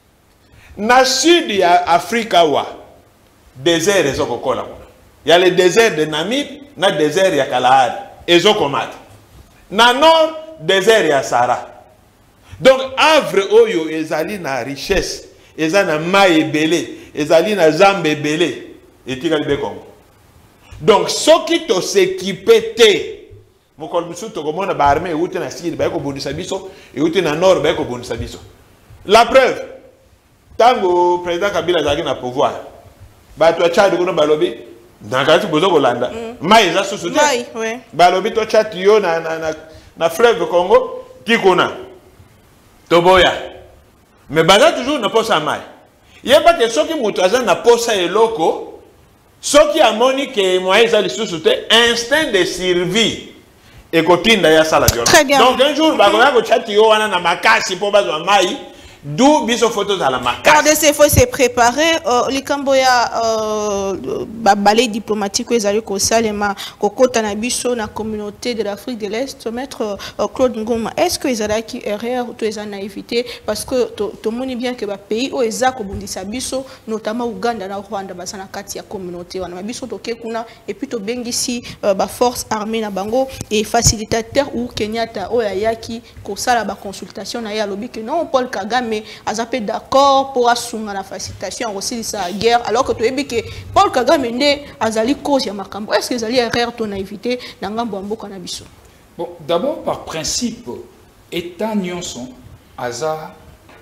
Na sud ya Afrika wa désert ezoko kola. Il y a le désert de Namib, na désert ya Kalahari, ezoko mat. Na nord désert ya Sahara. Donc Havre oyo ezali na richesse. Ezana mai belé, ezali na zambe belé, et tika libe Congo. Donc, ceux qui te s'équipent, mokol musu to komona ba armée outé na sud, ba ko bondisa biso, et outé na nord, ba ko bondisa biso. La preuve, tango président Kabila zaki na pouvoir, ba to Tchad ko no balobi, dans kati bozo kolanda, mai za susu te.
Mai, ouais.
Balobi to Tchad yo na fleuve Congo, kikona. Toboya. Mais baza toujours na posa mai. Il y a pas que ceux qui moutaza na posa eloko, ceux qui a moni que moyen za lisusu te instinct de survie et kotinda ya sala violence.
Très bien.
Donc un jour bagoya ko chati yo wana na makasi po bazwa mai, d'où biso photos à la makasi.
Il faut se préparer. Les Camboya balai diplomatique ils allaient au Salema, Kokota Nabiso, la communauté de l'Afrique de l'Est, maître Claude Ngoma. Est-ce que ils allaient qui erreur ou ils en évité parce que tout le monde bien que le pays où ils ont bondi Biso, notamment Ouganda, na Rwanda, basana katia communauté, on a biso toke kuna et puis to bengisi ba force armée na bango et facilitateur ou Kenyatta ou Yaki kosala ba consultation na ya lobby que non Paul Kagame a zappé d'accord pour assumer la facilitation aussi de sa guerre alors que tu es que Paul Kagame ne azali cause ya makambo. Est-ce que azali erreur ton évité dans ngambo mboka na biso?
Bon, d'abord par principe état nyonso aza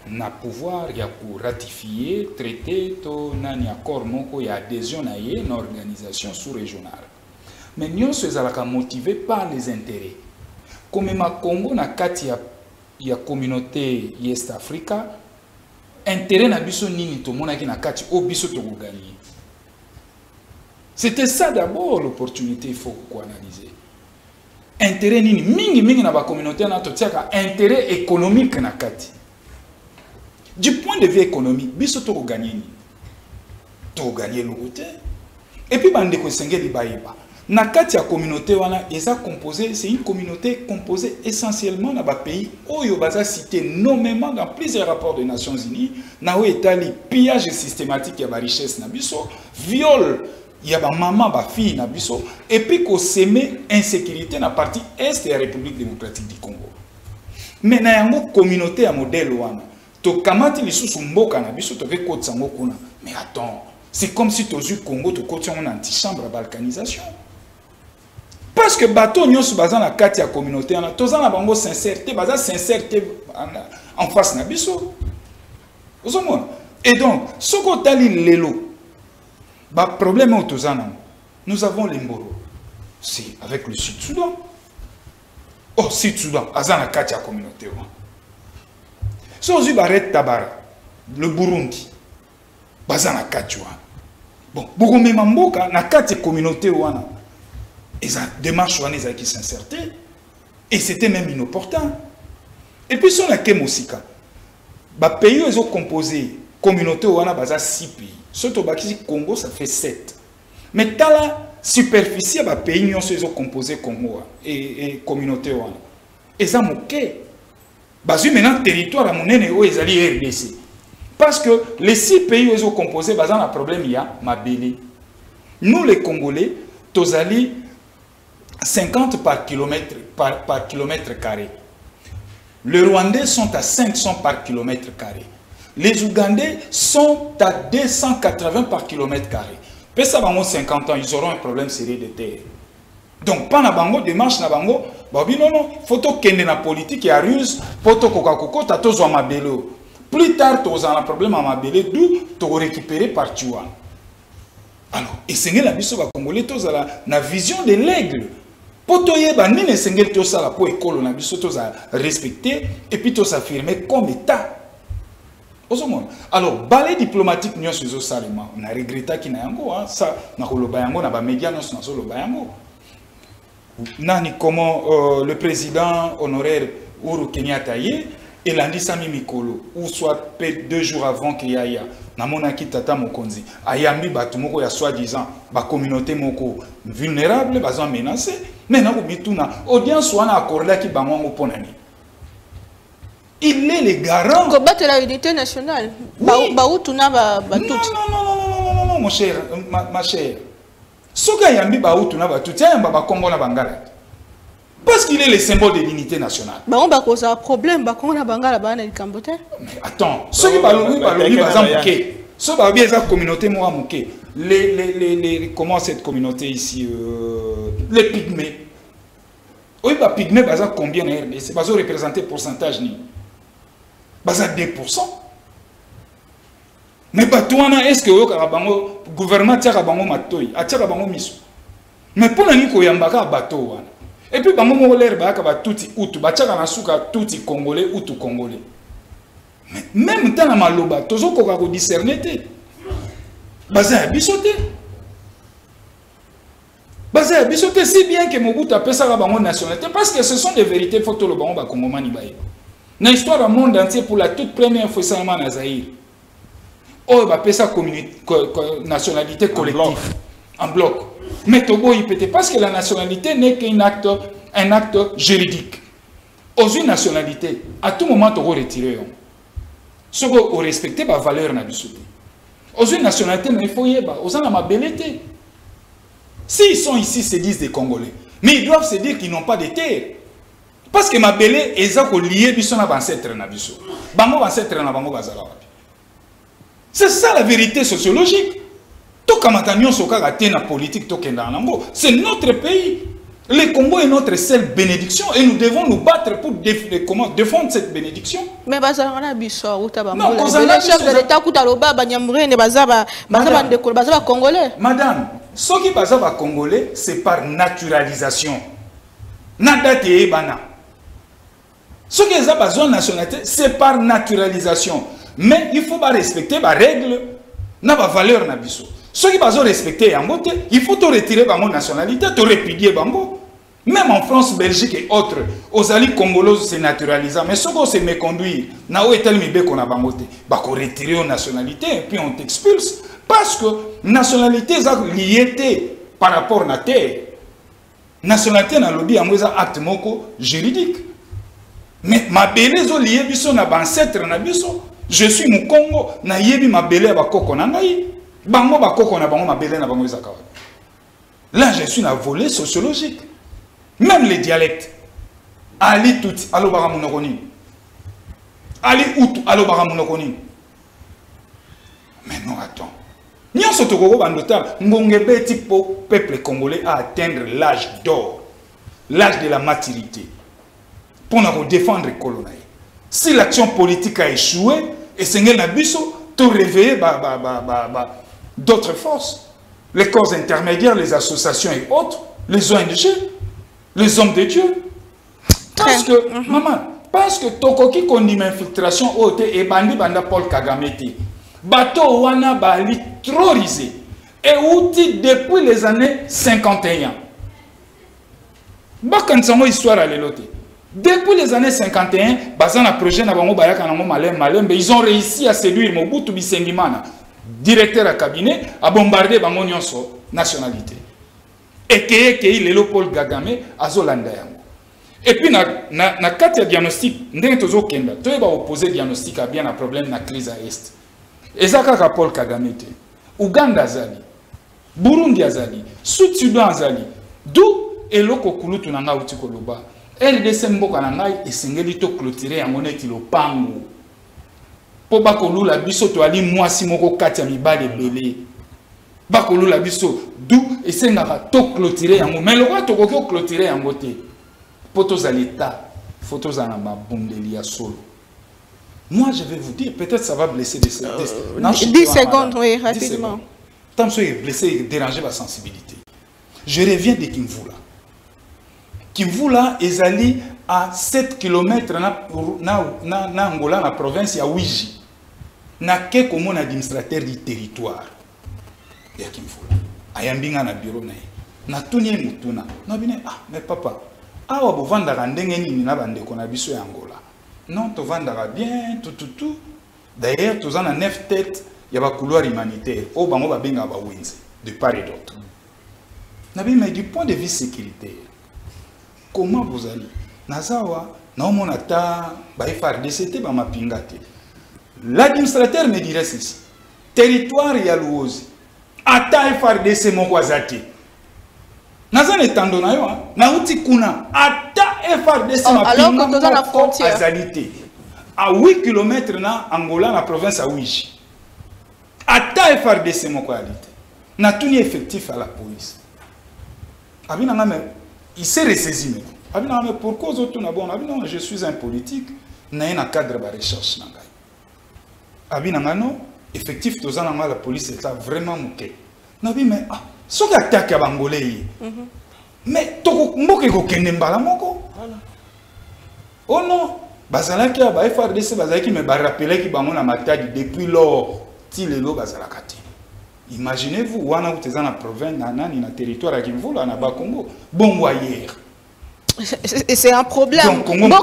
na pouvoir ya pour ratifier traité to nani accord moko ya adhésion na ye na organisation sous-régionale. Mais nous sommes motivés par les intérêts. Comme ma Congo na kati ya communauté Est Africa, intérêt na biso nini to monaki na kati o biso to gagner. C'était ça d'abord l'opportunité, il faut analyser. Intérêt nini mingi na ba communauté na to tiaka intérêt économique na kati. Du point de vue économique, biso to gagner ni. To gagner le côté. Et puis bande ko sengeli bayiba. Na kati ya communauté wana eza composé, c'est une communauté composée essentiellement dans ba pays oyo baza cité nommément dans plusieurs rapports des Nations Unies, na o etali pillage systématique ya ba richesse na biso, viol ya ba maman ba fille na biso et puis ko semer insécurité na partie est de la République démocratique du Congo. Mais na yango communauté ya modèle wana to kamati lisusu mboka na biso to ke kotsa ngo kuna. Mais attends, c'est comme si tozu Congo to kotsa en antichambre à balkanisation. Parce que bateau nyonso baza na kati ya communauté na toza na bango sincérité baza sincérité en face na biso. Et donc soko tali lelo ba problème au tozana nous avons les Mboro. C'est avec le Sud-Soudan. Oh Sud-Soudan aza na kati ya communauté wa. Sozu baret tabara le Burundi baza na kati wa. Bon beaucoup même mboka na kati ya communauté wana. Et ça démarche qui sincérité et c'était même inopportun. Et puis sur la Kemosika, bah pays ils ont composé communauté wana baza 6 pays. Surtout Bakisi Congo ça fait 7. Mais dans la superficie bah pays ils ont composé Congo et communauté wana. Et ça moqué. Bah maintenant territoire à monene o ezali RDC. Parce que les 6 pays ils ont composé baza un problème il y a Mabélé. Nous les Congolais tozali 50 par kilomètre carré. Les Rwandais sont à 500 par kilomètre carré. Les Ougandais sont à 280 par kilomètre carré. Puis ça va 50 ans, ils auront un problème sérieux de terre. Donc, pas na bango démarche na bango, babi non non, photo kende na politique ya ruse, poto kokakoko tato zo mabele. Plus tard, tu as un problème à mabele, d'où tu récupéré par Tuan. Alors, et c'est la biso ba congolais tous à la vision de l'aigle. Potoye ba nene sengel to sala po école na biso tous à respecter et puis tous affirmer comme état. Alors, balai diplomatique nous sommes salement. On a regretté qu'il y a encore ça na koloba yango na ba médias nous sommes solo ba yango. Nani comment le président honoraire Uhuru Kenyatta y et lundi Sami Mikolo ou soit 2 jours avant qu'il y ait na monaki tata mokonzi ayambi batu moko ya soi-disant ba communauté moko vulnérable bazan menacé mais na bituna audience wana accordé ki bango ponani il est le garant
combattre la unité nationale ba utuna ba tout
non mon cher ma chère soka yambi ba utuna ba tout yamba ba Congo na bangala. Parce qu'il est le symbole de l'unité nationale.
Bah on va causer un problème, bah quand on a bangala bah on a le Cambote.
Mais attends, ceux qui parlent ceux qui bien la communauté moi mouké. Les comment cette communauté ici les pygmées. Oui bah pygmées bah ça combien RDC c'est bah ça représenter pourcentage ni. Bah ça 2%. Mais bah toi est-ce que au Karabango gouvernement tient Karabango matoy, a tient Karabango miso. Mais pour la niko yambaka bateau wana. Et puis, bango mo l'air ba ka touti utu ba tchaka na suka touti congolais utu congolais. Mais même dans la maloba, tozo ko ka ko discerner te. Baza bisoté. Baza bisoté si bien que Mobutu appelle ça la bango nationalité parce que ce sont des vérités photo le bango ba congomani ba. Na histoire du monde entier pour la toute première fois ça na Zaïre. Oh ba appelle ça nationalité collective en bloc. Mais Togo il peut parce que la nationalité n'est qu'un acte juridique. Aux une nationalité, à tout moment Togo retiré. Ce qu'on respecte la valeur na bisoté. Aux une nationalité, mais il faut y avoir. Aux ma belleté. S'ils sont ici, se disent des Congolais. Mais ils doivent se dire qu'ils n'ont pas de terre. Parce que ma belé est lié biso na ancêtre na biso. Bango ancêtre na bango bazala. C'est ça la vérité sociologique. C'est notre pays. Le Congo est notre seule bénédiction et nous devons nous battre pour défendre cette bénédiction.
Mais bazala na biso uta ba
non,
le chef de l'état kuta loba ba nyamurene bazaba ndeko bazaba congolais.
Madame, ce qui bazaba congolais, c'est par naturalisation. Nada te ebana. Ce qui est à zone nationalité, c'est par naturalisation. Mais il faut pas respecter les règles, na ba valeur na biso. Ce qui bazo respecter yango te, il faut te retirer ba nationalité, te répudier bango. Même en France, Belgique et autres, aux alliés congolais c'est naturalisé. Mais ce qu'on se méconduire, na où est tel mibé qu'on a bangote, bah qu'on retire aux nationalités et puis on t'expulse parce que nationalité ça lié par rapport à terre. Nationalité na lobby en ça acte moko juridique. Mais ma belle zo lié biso na ancêtre na biso. Je suis mon Congo na yebi ma belle ba koko na ngai. Bango ba koko na bango ma belle na bango zakawa. Là je suis na volet sociologique. Même les dialectes. Ali tout, allo baramunokoni. Ali out, allo baramunokoni. Mais non, attends. Nyon sotokoko bandota, ngongebe tipo peuple congolais à atteindre l'âge d'or, l'âge de la maturité, pour nous défendre le colonel. Si l'action politique a échoué, et c'est Nabiso, tout réveiller d'autres forces, les corps intermédiaires, les associations et autres, les ONG. Les hommes de Dieu. Parce que, maman, parce que Tokoki kondi infiltration ote et bandi banda Paul Kagame te. Bateau wana bali trop risé. Et outi depuis les années 51. Bakan samo histoire à l'élote. Depuis les années 51, bazana projet na bango bayaka na mo malem, ils ont réussi à séduire Mobutu Bisengimana, directeur à cabinet, à bombarder bango nyonso nationalité. Et que lelo Paul Kagame azolanda yango. Et puis na kati ya diagnostic ndenge tozo kenda to ba opposer diagnostic a bien un problème na crise à est. Ezaka ka Paul Kagame te. Uganda azali, Burundi azali, Sud-Sudan azali. D'où eloko kulutu na nga uti koloba. RDC mboka na ngai esengeli to clôturer yango neti lopango. Po ba kolula biso to ali mwasi moko kati ya mibale belé. Bakolo la biso d'où et c'est n'a to clôturer yango mais le roi to ko clôturer yango te photos à l'état photos à ma bondeli à solo. Moi je vais vous dire peut-être ça va blesser des
10 secondes oui rapidement.
Tant que blessé déranger ma sensibilité. Je reviens de Kimvula. Kimvula est allé à 7 km na Angola la province ya Ouiji. Na ke comme un administrateur du territoire. Ya Kimvula ayambinga na bureau na tunye mutuna na bine mais papa awa bo vandaka ndenge nini na bandeko na biso ya Angola non to vandaka bien tout d'ailleurs tous en 9 têtes ya ba couloir humanitaire o bango ba benga ba wenze de part et d'autre na bine mais du point de vue sécuritaire comment vous allez nazawa na omona ta ba FARDC te ba mapinga te l'administrateur me dirait ceci territoire ya Luozi ata FARDC moko azati naza netando na yo na uti kuna ata FARDC mapinga moko na frontière azalite à 8 km na Angola na province à Ouiji ata FARDC moko alite na tuni effectif à la police abina ngame il s'est ressaisi mais abina ngame pour cause auto na bon abina je suis un politique na un cadre de recherche na ngai abina ngano effectif tozana nga la police est là vraiment mouké. Nabi mais so ka attaque ya bangolais. Mais toko mboke ko kende mbala moko. Voilà. Oh non, bazalaki ya ba FARDC bazalaki me ba rappeler ki bango na matadi depuis lors ti lelo bazalaka te. Imaginez-vous wana utezana province na nani na territoire ya Kimvula na ba Congo. Bongo hier.
C'est un problème. Mais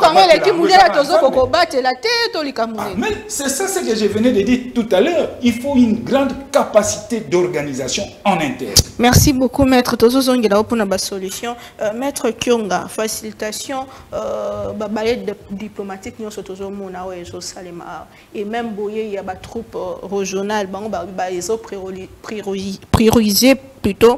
c'est ça ce que je venais de dire tout à l'heure. Il faut une grande capacité d'organisation en interne.
Merci beaucoup, Maître Tozo Zongela pour la solution. Maître Kyonga, facilitation, balai diplomatique, et même il y a des troupes régionales, ils ont priorisé plutôt.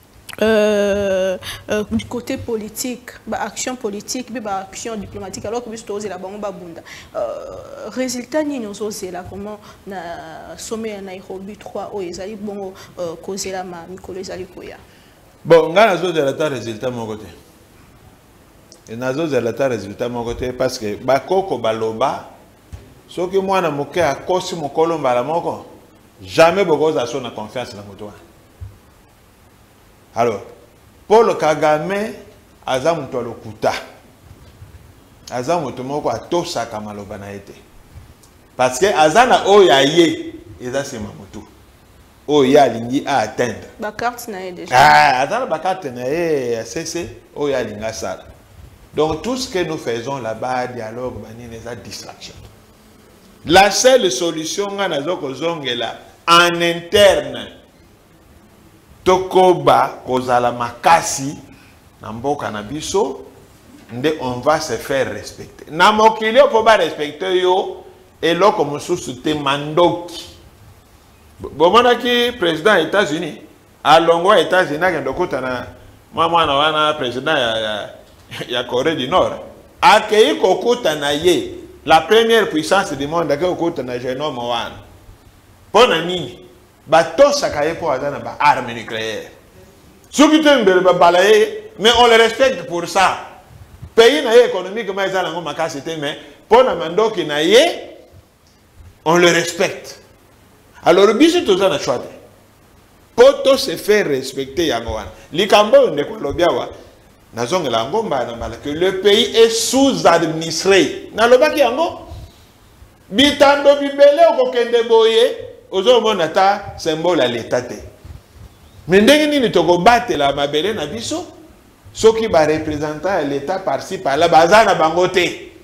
Du côté politique, action politique, action diplomatique, alors que nous sommes là, résultat ni nous sommes là, comment na sommet à Nairobi 3 au Ezali bon causer la ma Nicolas Ezali Koya.
Bon, on a un résultat mon côté. Et on a un résultat mon côté parce que Bakoko Baloba Ce que moi, je suis à cause de mon colombe à la mort, jamais beaucoup de personnes n'ont confiance dans la moto. Alors, Paul Kagame, Azam Tolokuta. Azam Tomoko a tout ça comme l'obanaïté. Parce que Azana Oyaye, et ça c'est ma moto. Oya Lingi à atteindre.
La carte n'a déjà.
Ah, Azana Bakarte n'a cessé, Oya Linga Sala. Donc tout ce que nous faisons là-bas, dialogue, c'est une distraction. La seule solution, en interne, Tokoba, Kozala Makasi, Nambo Kanabiso, on va se faire respecter. Namokili, on peut pas respecter yo, et là, comme sous te mandoki. Bomonaki, président des États-Unis, à Longo, États-Unis, maman, na président ya Corée du Nord. Accueilli Kokuta na ye. La première puissance du monde, c'est le génome. Pour nous, bateau sakaye pour avoir armes nucléaires. Ceux qui mais on les respecte pour ça. Pays économiquement, mais pour nous, on le respecte. Alors, bisu tout ça na choisi. Pour tout se faire respecter, Likambo ne kolobiawa. Que le pays est sous-administré. Nalobaki yango bitando bibele okokende boye ozomonata symbole à l'état te. Mais ndenge nini toko batela mabele na biso soki ba représentant à l'état par-ci par-là bazana bangote.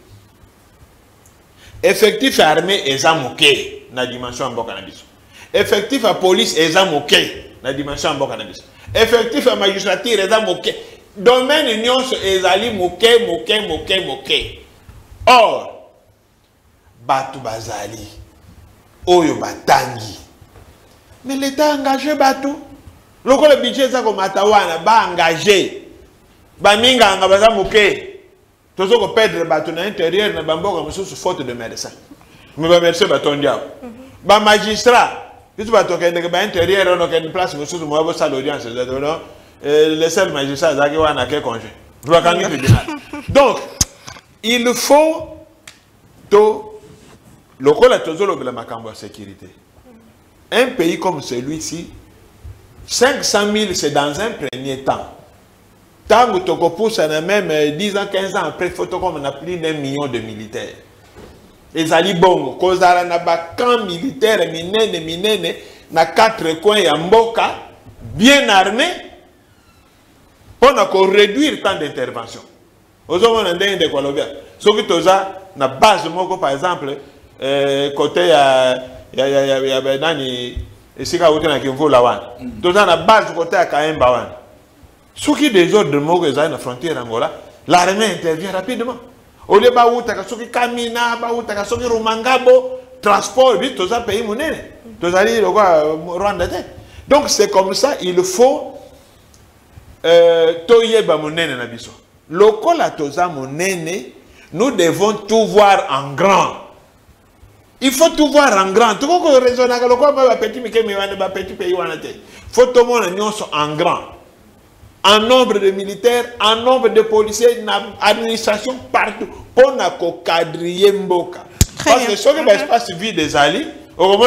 Effectif armé eza moke na dimension mboka na biso. Effectif à police eza moke na dimension mboka na biso. Effectif à magistrature eza moke. Domaine nyonso ezali moke. Or, batu bazali, oyo batangi. Mais l'État a engagé batu. Loko le budget za ko matawana ba engagé. Ba minga nga baza moke. Tozo ko perdre batu na intérieur na bamboka mususu faute de médecin. Mais ba médecin batondia. Ba magistrat, bitu batoka ndeke ba intérieur on a une place mususu mo bo salle audience non. Les seuls magistrats qui ont un congé. Donc, il faut la sécurité. Un pays comme celui-ci, 500 000, c'est dans un premier temps. Tant que tu pousse même 10 ans, 15 ans après, il faut qu'on a plus d'1 million de militaires. Les Ali Bongo, cause à la camp militaire, minene, na 4 coins à Mboka, bien armés. On a réduire le temps d'intervention. Aujourd'hui, on a des Colombien. Ce qui est na base de Moko, par exemple, côté la base côté à Kaembawan. Ce qui est des autres de Moko, dans la frontière Angola, l'armée intervient rapidement. Au lieu de ce qui Kamina, ce qui Rumangabo, transport, tout ça pays monnaie. Tout ça, Rwanda. Donc c'est comme ça, il faut. Nous devons tout voir en grand. Il faut tout voir en grand. Il faut tout le monde en grand. En nombre de militaires, en nombre de policiers, en administration partout. Pour nous cadrer Mboka. Parce que ce qui va se passer vide des alliés, donc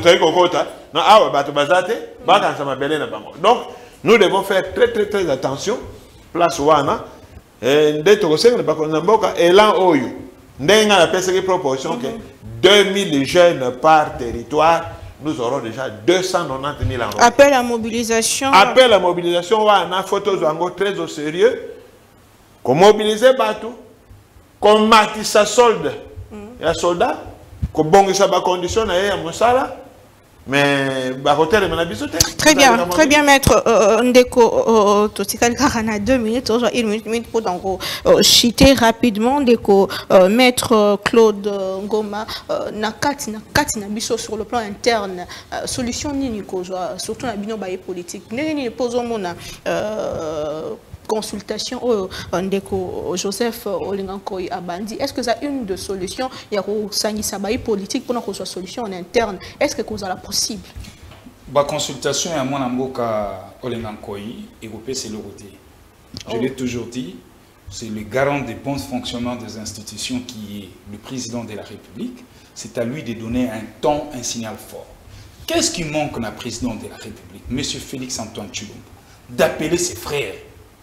nous devons faire très attention. Place Wana. Et là, nous avons une proportion que 2000 jeunes par territoire, nous aurons déjà 290 000 enrôlés.
Appel à la mobilisation.
Appel à la mobilisation, on a photo très au sérieux. Qu'on mobilise Batou, qu'on mati sa solde. Il y a soldats, qu'on bonge sa condition, il y a Moussala. Mais
très bien, maître Ndeko Totikal Karana 2 minutes, 1 minute pour donc citer rapidement Ndeko maître Claude Ngoma nakati na biso sur le plan interne solution nini kozwa surtout na bino baye politique nini pozo mona consultation Ndeko Joseph Olingankoy Abandi. Est-ce que ça a une de solutions? Il y a une politique pour qu'on soit solution en interne. Est-ce que c'est possible?
La consultation à mon amboka Olingankoy et c'est le côté. Je l'ai toujours dit. c'est le garant des bons fonctionnements des institutions qui est le président de la République. C'est à lui de donner un ton, un signal fort. Qu'est-ce qui manque à président de la République, M. Félix-Antoine Tshilombo? D'appeler ses frères,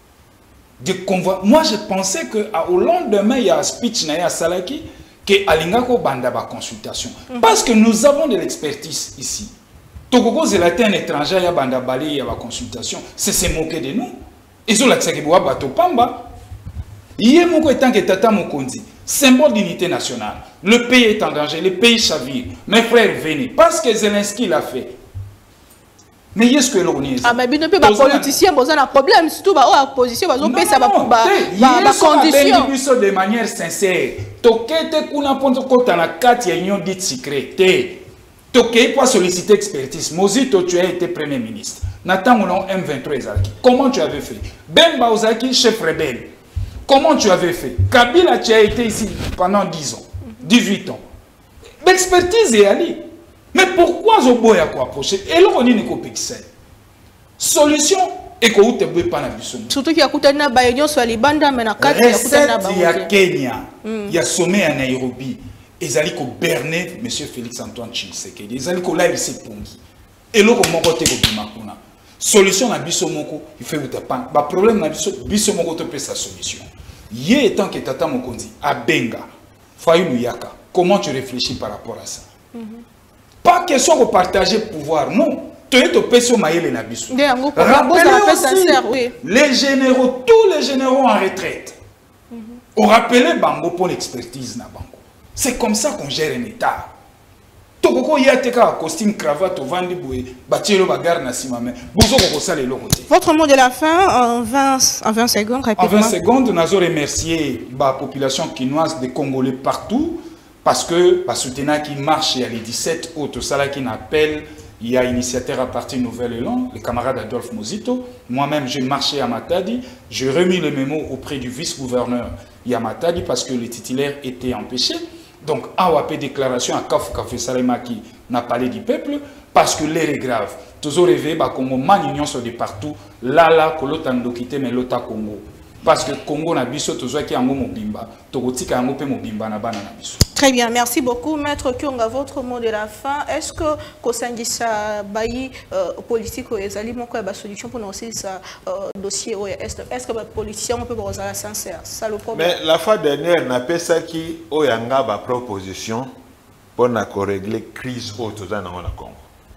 de convoi. Moi, je pensais qu'au lendemain, il y a un speech à Salaki, que Alingako Banda ba consultation. Parce que nous avons de l'expertise ici. Tokoko Zelaté, un étranger, il y a Banda Balé, il y a la consultation. C'est se moquer de nous. Ils ont l'accès à Bato Pamba. Hier, mon étant que Tata Mokondi, symbole d'unité nationale. Le pays est en danger, le pays chavire. Mes frères, venez. Parce que Zelensky l'a fait. Mais est-ce que l'on est?
Ah, mais bien, les politiciens, ils ont un problème. Surtout, la opposition, ils ont payé ça pour
conditions. De manière sincère. Tokete kuna ponto kota na kati ya union dit secret. Tokei pas solliciter expertise. Mozito, tu as été premier ministre. Nathan Moulon M23 Ezaki. Comment tu avais fait? Bemba Ozaki, chef rebelle. Comment tu avais fait? Kabila, tu as été ici pendant 10 ans, 18 ans. L'expertise est allée. Mais pourquoi Zoboya quoi approcher? Et là, on est une pixel. Solution, et qu'on ne peut pas la vision.
Surtout qu'il y a Koutana Bayon sur les bandes, mais
il y a Kenya, il y a sommet à Nairobi. Ils allaient berner M. Félix-Antoine Tshisekedi. Ils allaient là, il s'est pongi. Et là, on va te solution à Bissomoko, il fait pas. Le problème à Bissomoko, tu peux sa solution. Yé étant que Tata Mokondi, à Benga, Fayou Yaka, comment tu réfléchis par rapport à ça? Pas question de partager le pouvoir, non. Tu es au PSO Maïle Nabiso. Rappelez aussi les généraux, tous les généraux en retraite. On rappelle Bango pour l'expertise na Bango. C'est comme ça qu'on gère un État. Tokoko yateka costume cravate au vandi boué, bachelo bagarre na simame. Votre
mot de la fin en 20 secondes.
En 20 secondes, nous avons remercié la population quinoise des Congolais partout parce que la soutenance qui marche il y a les 17 autres salles qui n'appellent. Il y a initiateur à partir Nouvelle-Élan, le camarade Adolphe Mozito. Moi-même, j'ai marché à Matadi. J'ai remis le mémo auprès du vice-gouverneur Yamatadi parce que le titulaire était empêché. Donc, AWP déclaration à Kafou Kafé Salema qui n'a parlé du peuple parce que l'air est grave. Toujours rêvé, Congo, manignon sur de partout. Là, Kolotando quitté, mais l'autre Congo. Parce que Congo n'a biso, toujours qui a un mobimba. Togotika a un mobimba na bana na biso.
Très bien, merci beaucoup. Maître Kyonga, votre mot de la fin. Est-ce que Kosangisa Bayi politique ou Ezali Moko a solution pour nous aussi ce dossier? Est-ce que les politiciens peuvent avoir la sincère? C'est le problème.
Mais la fois dernière, on a fait ça qui Oyanga a proposition pour régler la crise autour de la Congo.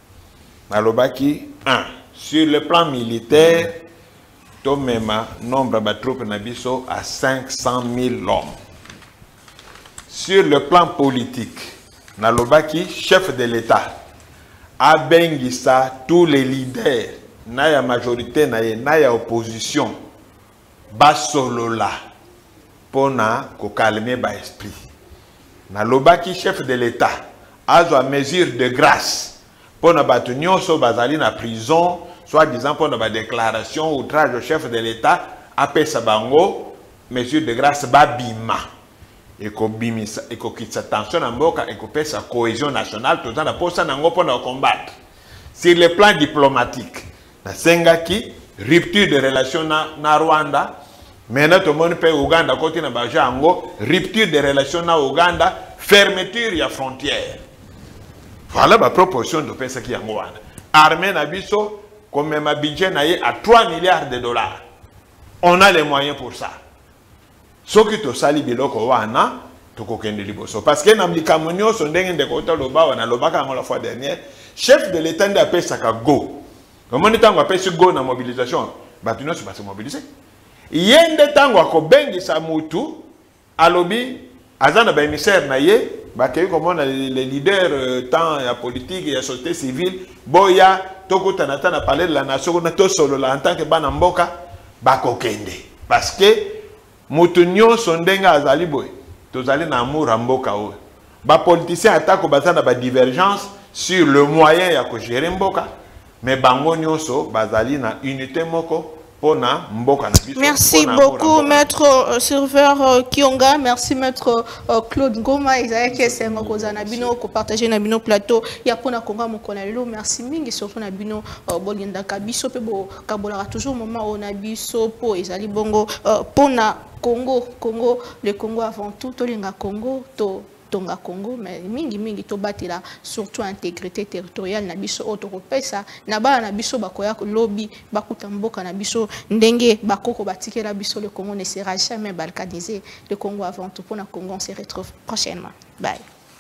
Malobaki, 1. Sur le plan militaire, tout même nombre de troupes nabiso à 500 000 hommes. Sur le plan politique, Nalobaki, chef de l'État, a bengisa tous les leaders, na majorité, na opposition, basolola, pour calmer l'esprit. Nalobaki, chef de l'État, a une mesure de grâce, pour na batunyo so bazali na prison, soit disant pour na déclaration outrage au chef de l'État, après sabango, mesure de grâce babima. Et qu'on quitte sa tension en boca et qu'on pèse sa cohésion nationale, tout ça, pour ça, pour nous combattre. Sur le plan diplomatique, na Sengaki, rupture de relations na Rwanda, maintenant tout le monde peut Ouganda, côté na Bajango, rupture de relations na Ouganda, fermeture ya frontière. Voilà ma proposition de pèse qui en Rwanda. Armée na biso, comme ma budget na à 3 milliards de dollars. On a les moyens pour ça. Ce qui est sali biloko wana tokokende liboso parce que namlika monyo so ndenge ndeko loba wana lobaka la fois dernière chef de l'état ndi apesaka go comment tango apesi go na mobilisation batuno se passe mobiliser yende tango akobengisa mutu alobi azana ba émissaire na ye bakei comme les leaders tant ya politique ya société civile boya tokutana na parler de la nation na to solo la en tant que bana mboka bakokende parce que Moutounio sondenga azali boy, tozali na amour mboka o. Ba politicien attaque bazana ba divergence sur le moyen ya ko gérer mboka, mais bango nyonso bazali na unité moko pona mboka na biso.
Merci beaucoup maître serveur Kionga, merci maître Claude Ngoma Isaac Esengo kozana bino ko partager na bino plateau ya pona konga mokona lelo. Merci mingi surtout na bino bolinda ka biso pe bo kabola toujours moment on a biso po ezali bongo pona Congo le Congo avant tout tolinga Congo to Tonga Congo, mais mingi to batila surtout intégrité territoriale na biso autoropesa na ba na biso bakoya lobby bakuta mboka na biso ndenge bakoko batikela biso. Le Congo ne sera jamais balkanisé. Le Congo avant tout. Pour la Congo, on se retrouve prochainement. Bye.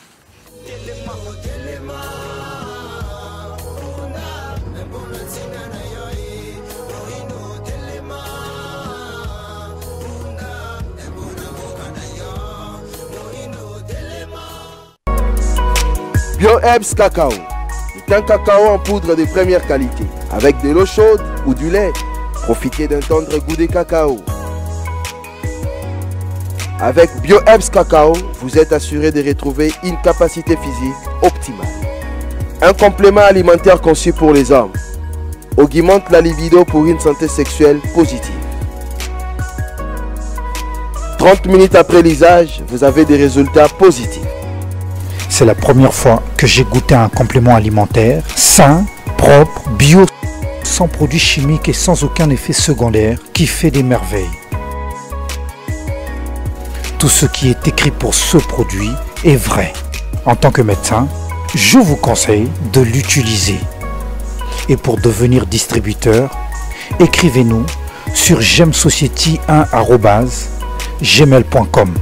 BioHerbs Cacao est un cacao en poudre de première qualité. Avec de l'eau chaude ou du lait, profitez d'un tendre goût de cacao. Avec BioHerbs Cacao, vous êtes assuré de retrouver une capacité physique optimale. Un complément alimentaire conçu pour les hommes augmente la libido pour une santé sexuelle positive. 30 minutes après l'usage, vous avez des résultats positifs.
C'est la première fois que j'ai goûté un complément alimentaire sain, propre, bio, sans produits chimiques et sans aucun effet secondaire qui fait des merveilles. Tout ce qui est écrit pour ce produit est vrai. En tant que médecin, je vous conseille de l'utiliser. Et pour devenir distributeur, écrivez-nous sur gemsociety1@gmail.com.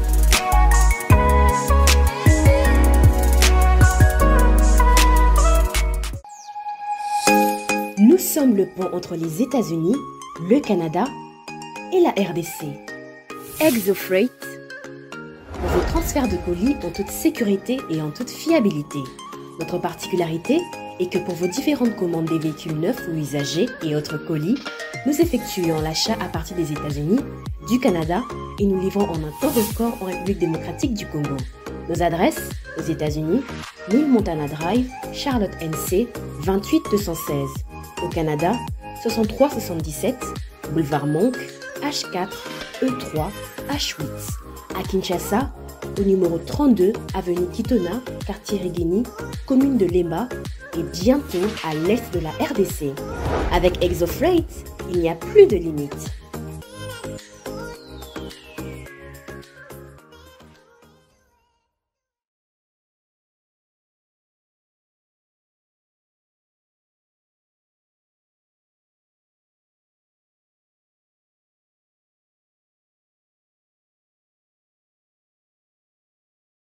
Nous sommes le pont entre les États-Unis, le Canada et la RDC. ExoFreight, pour vos transferts de colis en toute sécurité et en toute fiabilité. Notre particularité est que pour vos différentes commandes des véhicules neufs ou usagés et autres colis, nous effectuons l'achat à partir des États-Unis, du Canada et nous livrons en un temps record en République démocratique du Congo. Nos adresses aux États-Unis, 1000 Montana Drive, Charlotte NC, 28216. Au Canada, 6377, Boulevard Monk, H4, E3, H8. À Kinshasa, au numéro 32, avenue Kitona, quartier Rigini, commune de Lemba et bientôt à l'est de la RDC. Avec ExoFreight, il n'y a plus de limites.